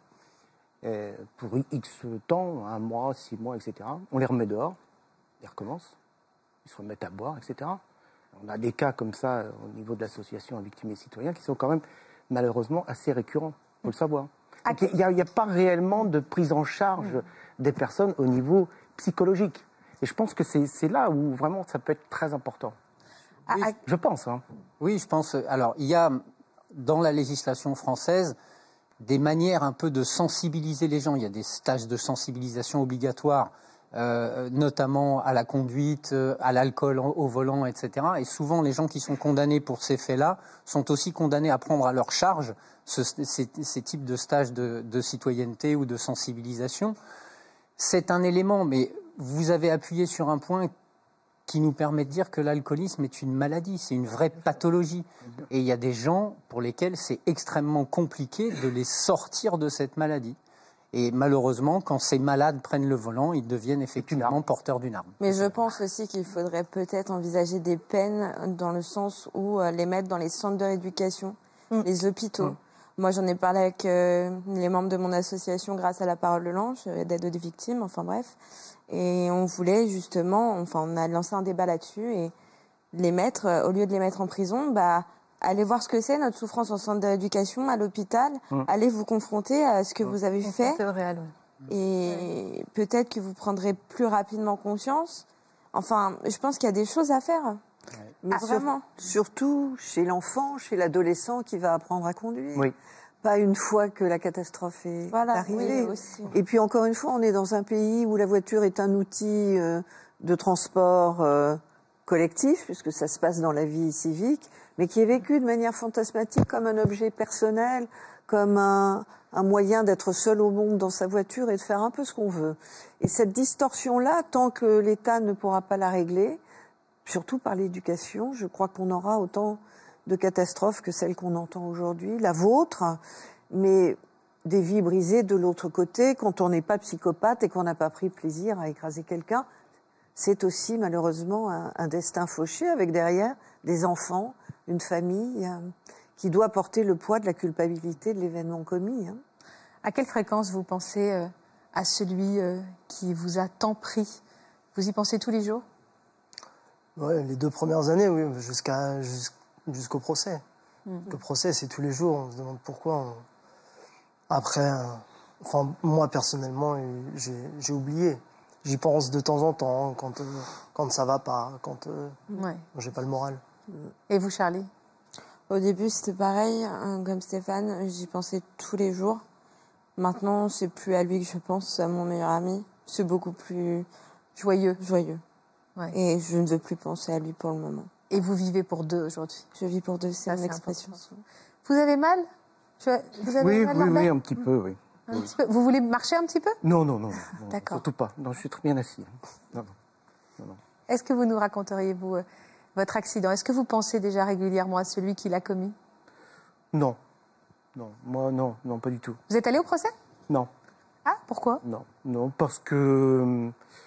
pour X temps, 1 mois, 6 mois, etc. On les remet dehors, ils recommencent, ils se remettent à boire, etc. On a des cas comme ça au niveau de l'association Victimes et Citoyens qui sont quand même malheureusement assez récurrents, il faut le savoir. Donc, il n'y a pas réellement de prise en charge des personnes au niveau psychologique. Et je pense que c'est là où vraiment ça peut être très important. Oui, je pense. Hein. Oui, je pense. Alors, il y a dans la législation française des manières un peu de sensibiliser les gens. Il y a des stages de sensibilisation obligatoires, notamment à la conduite, à l'alcool au volant, etc. Et souvent, les gens qui sont condamnés pour ces faits-là sont aussi condamnés à prendre à leur charge ces types de stages de citoyenneté ou de sensibilisation. C'est un élément, mais vous avez appuyé sur un point qui nous permet de dire que l'alcoolisme est une maladie, c'est une vraie pathologie. Et il y a des gens pour lesquels c'est extrêmement compliqué de les sortir de cette maladie. Et malheureusement, quand ces malades prennent le volant, ils deviennent effectivement porteurs d'une arme. Mais je pense aussi qu'il faudrait peut-être envisager des peines dans le sens où les mettre dans les centres de rééducation, les hôpitaux. Moi, j'en ai parlé avec les membres de mon association grâce à la Parole de l'Ange, d'aide aux victimes, enfin bref. Et on voulait justement, on a lancé un débat là-dessus et les mettre, au lieu de les mettre en prison, allez voir ce que c'est notre souffrance en centre d'éducation, à l'hôpital, allez vous confronter à ce que vous avez fait. C'est réel, oui. Et peut-être que vous prendrez plus rapidement conscience. Enfin, je pense qu'il y a des choses à faire. Mais vraiment. Surtout chez l'enfant, chez l'adolescent qui va apprendre à conduire. Oui. Pas une fois que la catastrophe est arrivée. Oui, aussi. Et puis encore une fois, on est dans un pays où la voiture est un outil de transport collectif, puisque ça se passe dans la vie civique, mais qui est vécu de manière fantasmatique comme un objet personnel, comme un moyen d'être seul au monde dans sa voiture et de faire un peu ce qu'on veut. Et cette distorsion-là, tant que l'État ne pourra pas la régler, surtout par l'éducation, je crois qu'on aura autant de catastrophes que celles qu'on entend aujourd'hui, la vôtre, mais des vies brisées de l'autre côté, quand on n'est pas psychopathe et qu'on n'a pas pris plaisir à écraser quelqu'un, c'est aussi malheureusement un destin fauché avec derrière des enfants, une famille qui doit porter le poids de la culpabilité de l'événement commis. Hein. À quelle fréquence vous pensez à celui qui vous a tant pris? Vous y pensez tous les jours? Ouais, les 2 premières années, oui, jusqu'au procès. Le procès, c'est tous les jours, on se demande pourquoi. Après, moi personnellement, j'ai oublié. J'y pense de temps en temps, quand ça va pas, quand j'ai pas le moral. Et vous, Charlie? Au début, c'était pareil, comme Stéphane, j'y pensais tous les jours. Maintenant, c'est plus à lui que je pense, c'est à mon meilleur ami. C'est beaucoup plus joyeux. Ouais. Et je ne veux plus penser à lui pour le moment. Et vous vivez pour 2 aujourd'hui? Je vis pour 2, c'est une expression. Vous avez mal? Vous avez mal, oui, un petit peu, oui. Un petit peu. Vous voulez marcher un petit peu? Non, D'accord. Surtout pas. Non, je suis très bien assis. Non. Est-ce que vous nous raconteriez, vous, votre accident? Est-ce que vous pensez déjà régulièrement à celui qui l'a commis? Non. Moi, non, pas du tout. Vous êtes allé au procès? Non. Ah, pourquoi? Non, parce que...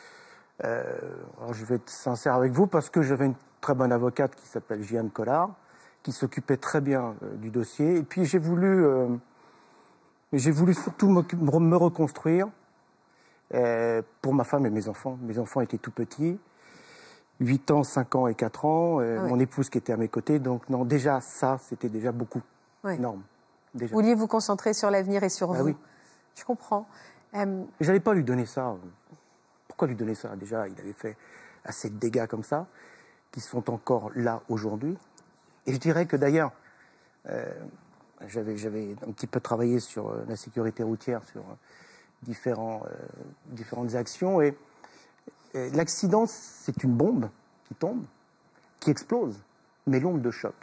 alors je vais être sincère avec vous, parce que j'avais une très bonne avocate qui s'appelle Jeanne Collard, qui s'occupait très bien du dossier. Et puis j'ai voulu surtout me reconstruire pour ma femme et mes enfants. Mes enfants étaient tout petits, 8 ans, 5 ans et 4 ans. Mon épouse qui était à mes côtés. Donc non, déjà ça, c'était déjà beaucoup. Énorme. Déjà. Vous vouliez vous concentrer sur l'avenir et sur vous. Oui. Je comprends. J'allais pas lui donner ça. Pourquoi lui donner ça? Déjà, il avait fait assez de dégâts comme ça, qui sont encore là aujourd'hui. Et je dirais que d'ailleurs, j'avais un petit peu travaillé sur la sécurité routière, sur différentes actions. Et l'accident, c'est une bombe qui tombe, qui explose. Mais l'onde de choc,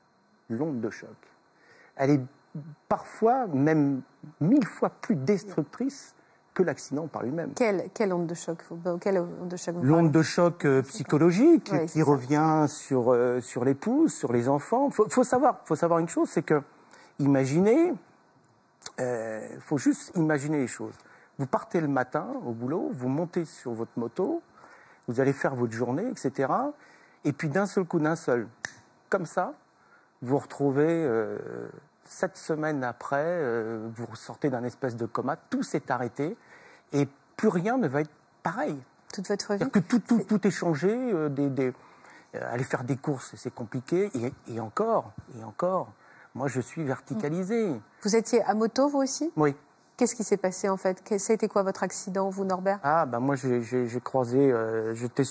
elle est parfois même 1000 fois plus destructrice que l'accident par lui-même. Quelle onde de choc L'onde de choc psychologique Oui, qui revient sur l'épouse, sur les enfants. Faut savoir une chose, c'est que imaginez, faut juste imaginer les choses. Vous partez le matin au boulot, vous montez sur votre moto, vous allez faire votre journée, etc. Et puis d'un seul coup, comme ça, vous vous retrouvez 7 semaines après, vous sortez d'un espèce de coma, tout s'est arrêté et plus rien ne va être pareil. Toute votre vie. C'est-à-dire que tout est changé, aller faire des courses, c'est compliqué, et encore, moi je suis verticalisé. Vous étiez à moto, vous aussi? Oui. Qu'est-ce qui s'est passé en fait? Ça a été quoi votre accident, vous, Norbert? Moi j'ai croisé, j'étais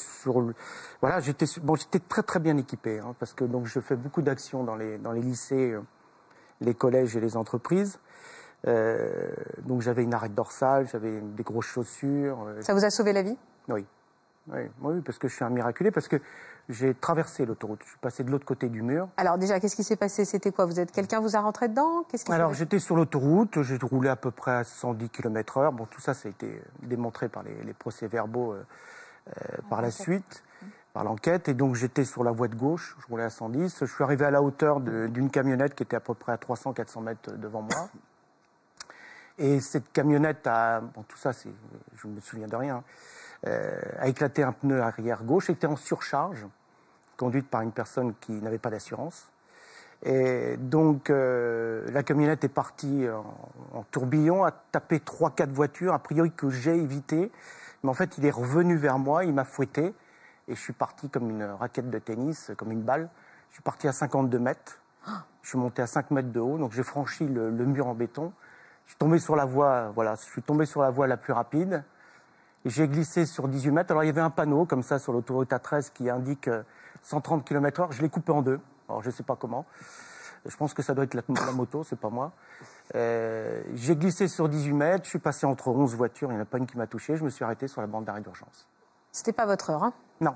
très très bien équipé, hein, parce que donc je fais beaucoup d'actions dans les lycées, les collèges et les entreprises. Donc j'avais une arête dorsale, j'avais des grosses chaussures. Ça vous a sauvé la vie? Oui, parce que je suis un miraculé, parce que j'ai traversé l'autoroute. Je suis passé de l'autre côté du mur. Alors déjà, qu'est-ce qui s'est passé? C'était quoi? Quelqu'un vous a rentré dedans? Alors j'étais sur l'autoroute, j'ai roulé à peu près à 110 km/h. Bon, tout ça, ça a été démontré par les procès-verbaux par la suite, par l'enquête. Et donc j'étais sur la voie de gauche, je roulais à 110. Je suis arrivé à la hauteur d'une camionnette qui était à peu près à 300-400 mètres devant moi. Et cette camionnette tout ça, je ne me souviens de rien, a éclaté un pneu arrière gauche, était en surcharge, conduite par une personne qui n'avait pas d'assurance. Et donc, la camionnette est partie en tourbillon, a tapé 3-4 voitures, a priori que j'ai évité. Mais en fait, il est revenu vers moi, il m'a fouetté, et je suis parti comme une raquette de tennis, comme une balle. Je suis parti à 52 mètres, je suis monté à 5 mètres de haut, donc j'ai franchi le mur en béton. Je suis tombé sur la voie, la plus rapide. Et j'ai glissé sur 18 mètres. Alors, il y avait un panneau, comme ça, sur l'autoroute A13 qui indique 130 km/h. Je l'ai coupé en deux. Alors, je ne sais pas comment. Je pense que ça doit être la moto, c'est pas moi. J'ai glissé sur 18 mètres. Je suis passé entre 11 voitures. Il n'y en a pas une qui m'a touché. Je me suis arrêté sur la bande d'arrêt d'urgence. C'était pas votre heure, hein? Non.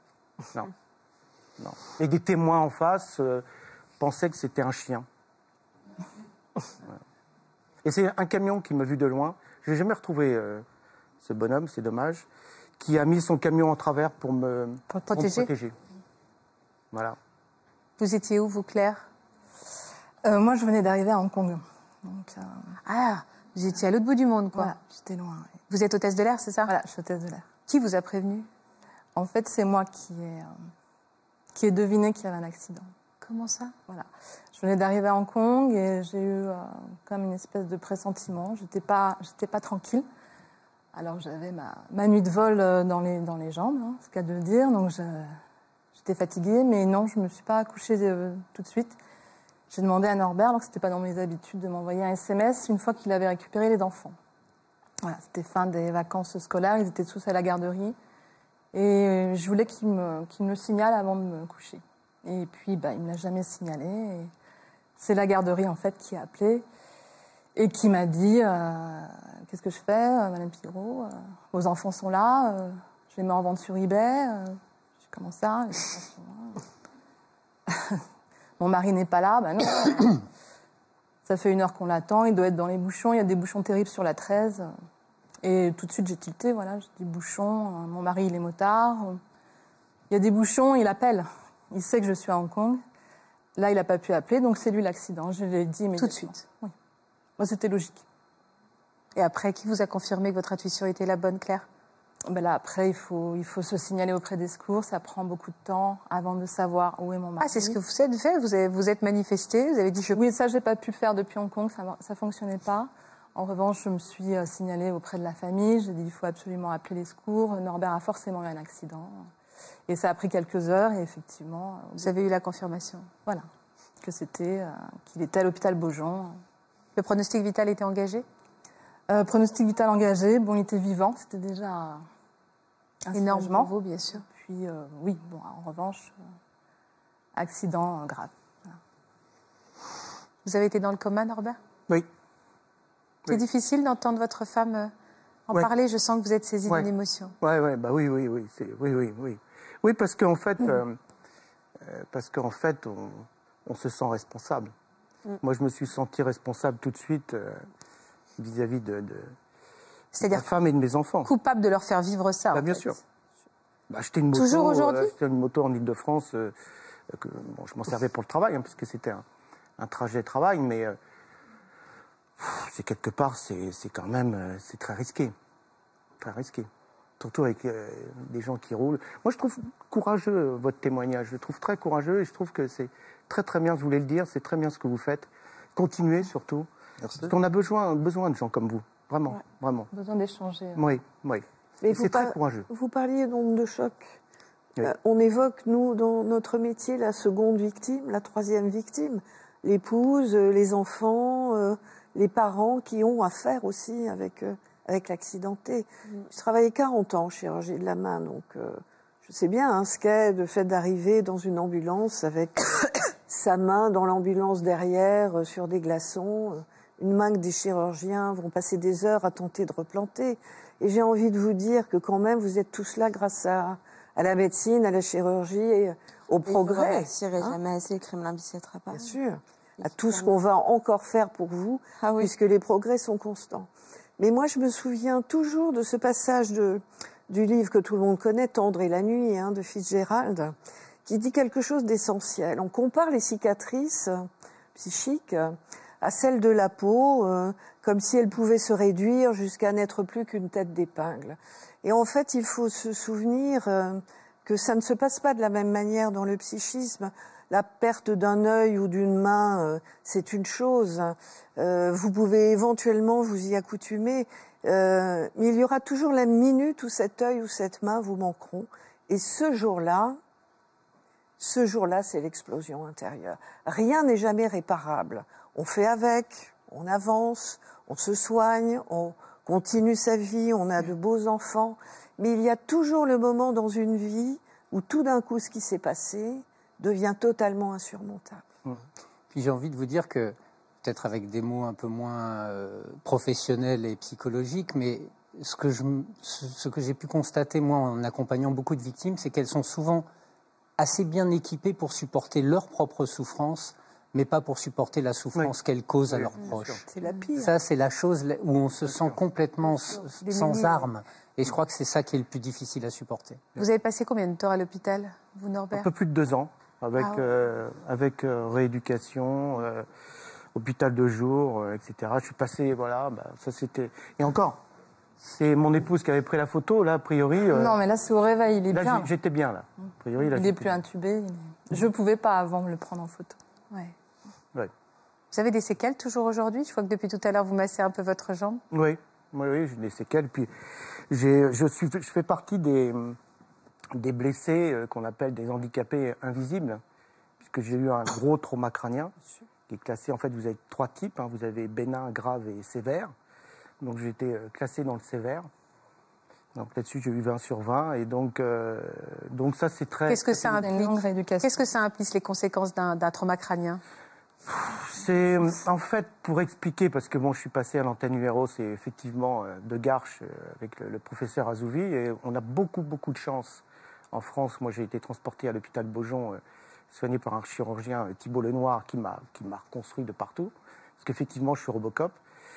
Et des témoins en face pensaient que c'était un chien. Voilà. Et c'est un camion qui m'a vu de loin. Je n'ai jamais retrouvé ce bonhomme, c'est dommage, qui a mis son camion en travers pour me protéger. Voilà. Vous étiez où, vous, Claire? Moi, je venais d'arriver à Hong Kong. Donc, vous étiez à l'autre bout du monde, quoi. Voilà, j'étais loin. Oui. Vous êtes hôtesse de l'air, c'est ça? Voilà, je suis hôtesse de l'air. Qui vous a prévenu? En fait, c'est moi qui ai deviné qu'il y avait un accident. Comment ça? Voilà. Je venais d'arriver à Hong Kong et j'ai eu comme une espèce de pressentiment. J'étais pas tranquille. Alors j'avais ma nuit de vol dans les jambes, hein, c'est le cas de le dire. Donc j'étais fatiguée, mais non, je me suis pas couchée tout de suite. J'ai demandé à Norbert, alors que c'était pas dans mes habitudes, de m'envoyer un SMS une fois qu'il avait récupéré les enfants. Voilà, c'était fin des vacances scolaires, ils étaient tous à la garderie. Et je voulais qu'il me le signale avant de me coucher. Et puis, il ne me l'a jamais signalé. Et c'est la garderie, en fait, qui a appelé et qui m'a dit qu'est-ce que je fais, Madame Pirot? Vos enfants sont là, je les mets en vente sur eBay. J'ai commencé ça. Mon mari n'est pas là. Ben non. Ça fait 1 heure qu'on l'attend, il doit être dans les bouchons. Il y a des bouchons terribles sur la 13. Et tout de suite, j'ai tilté, voilà, j'ai dit bouchons. Mon mari, il est motard. Il y a des bouchons, il appelle. Il sait que je suis à Hong Kong. Là, il n'a pas pu appeler, donc c'est lui l'accident. Je l'ai dit immédiatement. Tout de suite? Oui. Moi, c'était logique. Et après, qui vous a confirmé que votre intuition était la bonne, Claire? Là, après, il faut se signaler auprès des secours. Ça prend beaucoup de temps avant de savoir où est mon mari. Ah, c'est ce que vous avez fait? Vous êtes manifesté? Vous avez dit Oui, ça, je n'ai pas pu le faire depuis Hong Kong. Ça ne fonctionnait pas. En revanche, je me suis signalée auprès de la famille. J'ai dit il faut absolument appeler les secours. Norbert a forcément eu un accident. Et ça a pris quelques heures. Et effectivement... Vous avez eu la confirmation? Voilà. Qu'il était à l'hôpital Beaujon. Le pronostic vital était engagé? Pronostic vital engagé. Bon, il était vivant. C'était déjà un énorme pour vous, bien sûr. Puis, oui, bon, en revanche, accident grave. Vous avez été dans le coma, Norbert? Oui. C'est difficile d'entendre votre femme en parler. Je sens que vous êtes saisi d'une émotion. Oui, bah oui. Oui, parce qu'en fait, on se sent responsable. Moi, je me suis senti responsable tout de suite vis-à-vis de ma femme et de mes enfants. Coupable de leur faire vivre ça. Bah, bien sûr. Bah, acheter une moto, toujours aujourd'hui une moto en Ile-de-France, je m'en servais pour le travail, puisque c'était un trajet de travail, mais c'est quelque part, c'est quand même, c'est très risqué. Très risqué. Surtout avec des gens qui roulent. Moi, je trouve courageux votre témoignage. Je le trouve très courageux et je trouve que c'est très très bien, je voulais le dire, c'est très bien ce que vous faites. Continuez surtout. Merci. Parce qu'on a besoin de gens comme vous. Vraiment, vraiment. Besoin d'échanger. Oui. Mais c'est très courageux. Vous parliez d'onde de choc. Oui. On évoque, nous, dans notre métier, la seconde victime, la troisième victime. L'épouse, les enfants, les parents qui ont à faire aussi avec l'accidenté. Je travaillé 40 ans en chirurgie de la main, donc je sais bien ce qu'est le fait d'arriver dans une ambulance avec sa main dans l'ambulance derrière, sur des glaçons, une main que des chirurgiens vont passer des heures à tenter de replanter. Et j'ai envie de vous dire que quand même, vous êtes tous là grâce à la médecine, à la chirurgie, et au progrès. Je ne remercierai jamais assez Kremlin-Bicêtre. Bien sûr. À tout ce qu'on va encore faire pour vous, puisque les progrès sont constants. Mais moi, je me souviens toujours de ce passage du livre que tout le monde connaît, Tendre et la nuit, de Fitzgerald, qui dit quelque chose d'essentiel. On compare les cicatrices psychiques à celles de la peau, comme si elles pouvaient se réduire jusqu'à n'être plus qu'une tête d'épingle. Et en fait, il faut se souvenir que ça ne se passe pas de la même manière dans le psychisme. La perte d'un œil ou d'une main, c'est une chose. Vous pouvez éventuellement vous y accoutumer, mais il y aura toujours la minute où cet œil ou cette main vous manqueront. Et ce jour-là, c'est l'explosion intérieure. Rien n'est jamais réparable. On fait avec, on avance, on se soigne, on continue sa vie, on a de beaux enfants. Mais il y a toujours le moment dans une vie où tout d'un coup, ce qui s'est passé devient totalement insurmontable. Puis j'ai envie de vous dire que, peut-être avec des mots un peu moins professionnels et psychologiques, mais ce que j'ai pu constater, moi, en accompagnant beaucoup de victimes, c'est qu'elles sont souvent assez bien équipées pour supporter leur propre souffrance, mais pas pour supporter la souffrance qu'elles causent à leurs proches. C'est la pire. Ça, c'est la chose où on se sent complètement sans armes. Et je crois que c'est ça qui est le plus difficile à supporter. Vous avez passé combien de temps à l'hôpital, vous, Norbert? Un peu plus de 2 ans, avec rééducation, hôpital de jour, etc. Je suis passé, ça c'était... Et encore, c'est mon épouse qui avait pris la photo, là, a priori... Non, mais là, c'est au réveil, il est bien. J'étais bien, là. A priori, là, il n'est plus intubé. Je ne pouvais pas avant me le prendre en photo. Ouais. Vous avez des séquelles toujours aujourd'hui? Je vois que depuis tout à l'heure, vous massez un peu votre jambe. Oui, j'ai des séquelles. Puis je fais partie des blessés qu'on appelle des handicapés invisibles, puisque j'ai eu un gros trauma crânien qui est classé. En fait, vous avez 3 types. Vous avez bénin, grave et sévère. Donc j'ai été classé dans le sévère. Donc là-dessus, j'ai eu 20 sur 20. Et donc ça, c'est très... Qu'est-ce que ça implique? Qu'est-ce que ça implique, les conséquences d'un trauma crânien? C'est en fait pour expliquer, parce que je suis passé à l'antenne numéro, c'est effectivement de Garches avec le professeur Azouvi, et on a beaucoup de chance en France. Moi, j'ai été transporté à l'hôpital Beaujon, soigné par un chirurgien, Thibault Lenoir, qui m'a reconstruit de partout, parce qu'effectivement, je suis Robocop.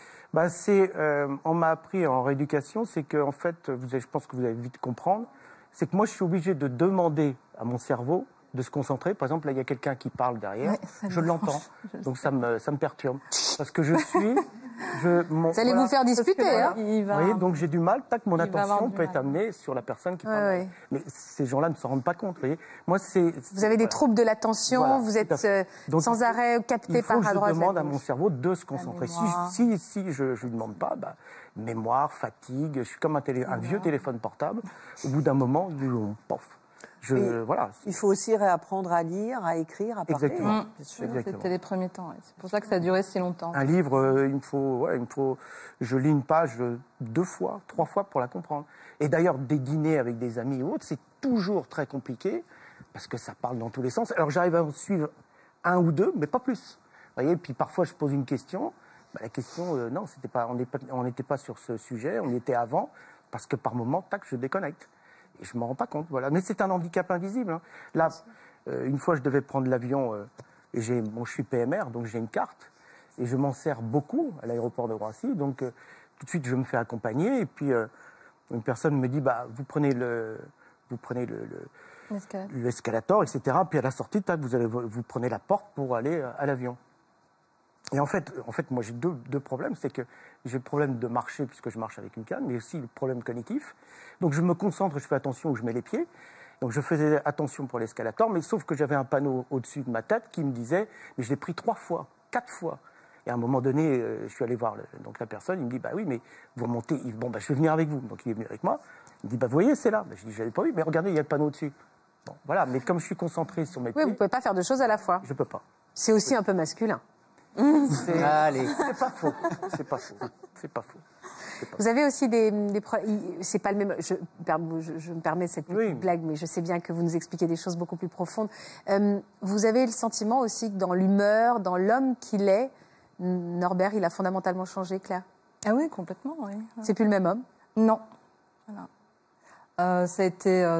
On m'a appris en rééducation, c'est que en fait, je pense que vous allez vite comprendre, c'est que moi, je suis obligé de demander à mon cerveau de se concentrer. Par exemple, là, il y a quelqu'un qui parle derrière, je l'entends, donc ça me perturbe. Parce que je suis... Vous allez vous faire disputer, Vous voyez, donc j'ai du mal, mon attention peut être amenée sur la personne qui parle. Mais ces gens-là ne s'en rendent pas compte, vous voyez. Moi, vous avez des troubles de l'attention, vous êtes sans arrêt capté par à droite. Je demande à mon cerveau de se concentrer. Si je ne lui demande pas, mémoire, fatigue, je suis comme un vieux téléphone portable. Au bout d'un moment, pof. Il faut aussi réapprendre à lire, à écrire, à parler. Exactement. C'était les premiers temps. C'est pour ça que ça a duré si longtemps. Un livre, je lis une page 2 fois, 3 fois pour la comprendre. Et d'ailleurs, des dîners avec des amis ou autres, c'est toujours très compliqué parce que ça parle dans tous les sens. Alors j'arrive à en suivre 1 ou 2, mais pas plus. voyez, puis parfois je pose une question. La question, non, on n'était pas sur ce sujet, on y était avant, parce que par moment, tac, je déconnecte. Et je ne m'en rends pas compte, voilà. Mais c'est un handicap invisible. Hein. Là, une fois, je devais prendre l'avion, et je suis PMR, donc j'ai une carte, et je m'en sers beaucoup à l'aéroport de Roissy, donc tout de suite, je me fais accompagner, et puis une personne me dit, vous prenez l'escalator, etc., puis à la sortie, tac, vous prenez la porte pour aller à l'avion. Et en fait, moi, j'ai deux problèmes. C'est que j'ai le problème de marcher, puisque je marche avec une canne, mais aussi le problème cognitif. Donc, je me concentre, je fais attention où je mets les pieds. Donc, je faisais attention pour l'escalator, mais sauf que j'avais un panneau au-dessus de ma tête qui me disait, mais je l'ai pris 3 fois, 4 fois. Et à un moment donné, je suis allé voir donc la personne, il me dit, oui, mais vous remontez, bon, je vais venir avec vous. Donc, il est venu avec moi. Il me dit, vous voyez, c'est là. Je dis, j'avais pas vu, mais regardez, il y a le panneau au-dessus. Bon, voilà, mais comme je suis concentré sur mes pieds... Oui, vous ne pouvez pas faire 2 choses à la fois. Je peux pas. C'est aussi un peu masculin. Allez. C'est pas faux. C'est pas faux. C'est pas faux. Vous avez aussi c'est pas le même. Je me permets cette petite blague, mais je sais bien que vous nous expliquez des choses beaucoup plus profondes. Vous avez le sentiment aussi que dans l'humeur, dans l'homme qu'il est, Norbert, il a fondamentalement changé, Claire? Ah oui, complètement, oui. C'est plus le même homme? Non. Voilà. Ça a été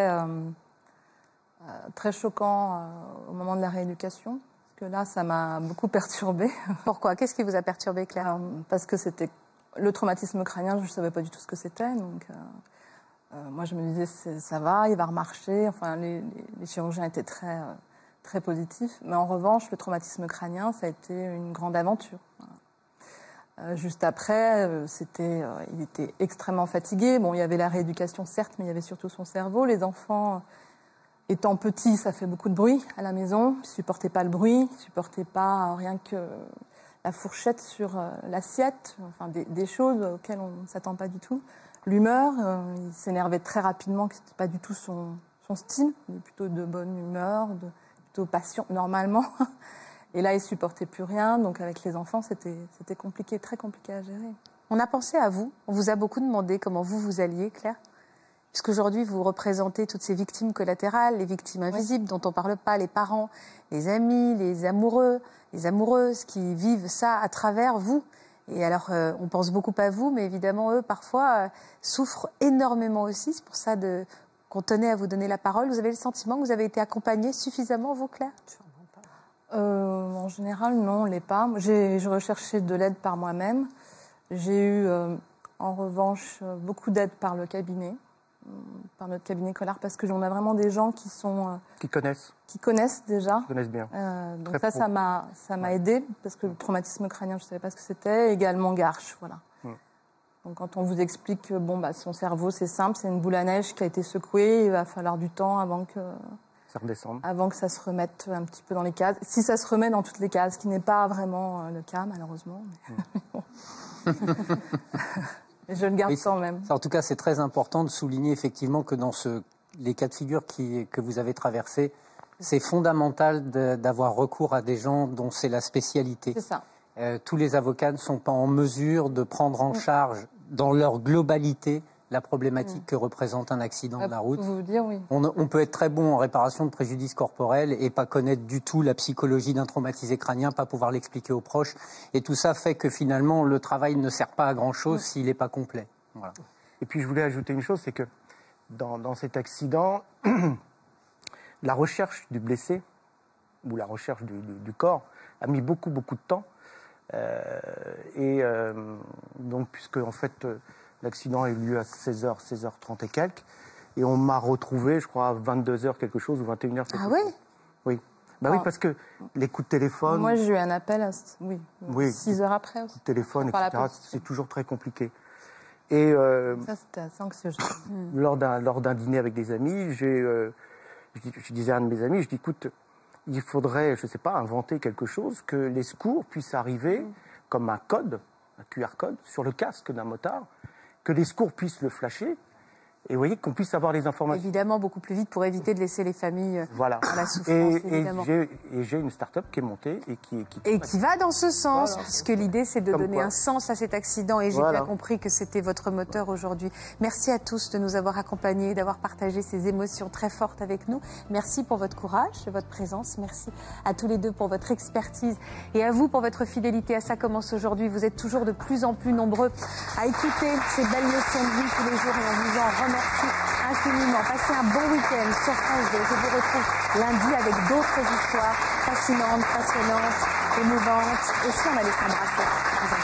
très choquant au moment de la rééducation. Parce que là, ça m'a beaucoup perturbée. Pourquoi? Qu'est-ce qui vous a perturbé, Claire? Parce que c'était le traumatisme crânien, je ne savais pas du tout ce que c'était. Donc, moi, je me disais, ça va, il va remarcher. Enfin, les chirurgiens étaient très, très positifs. Mais en revanche, le traumatisme crânien, ça a été une grande aventure. Juste après, il était extrêmement fatigué. Bon, il y avait la rééducation, certes, mais il y avait surtout son cerveau. Les enfants... Étant petit, ça fait beaucoup de bruit à la maison. Ils ne supportaient pas le bruit, ils ne supportaient pas rien que la fourchette sur l'assiette, enfin des choses auxquelles on ne s'attend pas du tout. L'humeur, il s'énervait très rapidement, que ce n'était pas du tout son style. Il est plutôt de bonne humeur, plutôt patient, normalement. Et là, il ne supportait plus rien. Donc avec les enfants, c'était compliqué, très compliqué à gérer. On a pensé à vous. On vous a beaucoup demandé comment vous alliez, Claire. Puisqu'aujourd'hui, vous représentez toutes ces victimes collatérales, les victimes invisibles dont on ne parle pas, les parents, les amis, les amoureux, les amoureuses qui vivent ça à travers vous. Et alors, on pense beaucoup à vous, mais évidemment, eux, parfois, souffrent énormément aussi. C'est pour ça qu'on tenait à vous donner la parole. Vous avez le sentiment que vous avez été accompagnée suffisamment, vous, Claire? En général, non, on ne l'est pas. J'ai recherché de l'aide par moi-même. J'ai eu, en revanche, beaucoup d'aide par le cabinet. Par notre cabinet Collard, parce que on a vraiment des gens qui sont... qui connaissent déjà. Qui connaissent bien. Donc ça m'a aidé, parce que le traumatisme crânien, je ne savais pas ce que c'était. Également Garche, voilà. Donc quand on vous explique que son cerveau, c'est simple, c'est une boule à neige qui a été secouée, il va falloir du temps avant que... ça redescende. Avant que ça se remette un petit peu dans les cases. Si ça se remet dans toutes les cases, ce qui n'est pas vraiment le cas, malheureusement. Je le garde quand même. En tout cas, c'est très important de souligner effectivement que dans les cas de figure que vous avez traversés, c'est fondamental d'avoir recours à des gens dont c'est la spécialité. C'est ça. Tous les avocats ne sont pas en mesure de prendre en charge dans leur globalité la problématique que représente un accident de la route. Vous dire, oui. On peut être très bon en réparation de préjudice corporel et pas connaître du tout la psychologie d'un traumatisé crânien, pas pouvoir l'expliquer aux proches. Et tout ça fait que finalement, le travail ne sert pas à grand-chose s'il n'est pas complet. Voilà. Et puis je voulais ajouter une chose, c'est que dans cet accident, la recherche du blessé, ou la recherche du corps, a mis beaucoup, beaucoup de temps. Donc, puisque en fait... l'accident a eu lieu à 16h, 16h30 et quelques. Et on m'a retrouvé, je crois, à 22h quelque chose ou 21h quelque chose. Ah oui? Oui. Oui, parce que les coups de téléphone... Moi, j'ai eu un appel, 6 heures après. Les coups de téléphone, etc., c'est toujours très compliqué. Et ça, c'était assez anxiogène. Lors d'un dîner avec des amis, je disais à un de mes amis, je dis, écoute, il faudrait, je ne sais pas, inventer quelque chose, que les secours puissent arriver comme un code, un QR code, sur le casque d'un motard, que les secours puissent le flasher Et vous voyez qu'on puisse avoir les informations. Évidemment, beaucoup plus vite pour éviter de laisser les familles Voilà. à la souffrance, évidemment. Et j'ai une start-up qui est montée et qui va dans ce sens, Voilà. puisque l'idée c'est de donner un sens à cet accident et j'ai Voilà. bien compris que c'était votre moteur aujourd'hui. Merci à tous de nous avoir accompagnés, d'avoir partagé ces émotions très fortes avec nous. Merci pour votre courage, votre présence. Merci à tous les deux pour votre expertise et à vous pour votre fidélité à Ça commence aujourd'hui. Vous êtes toujours de plus en plus nombreux à écouter ces belles leçons de vie tous les jours et on vous en remercie infiniment. Passez un bon week-end sur France 2. Je vous retrouve lundi avec d'autres histoires fascinantes, passionnantes, émouvantes. Et si on allait s'embrasser?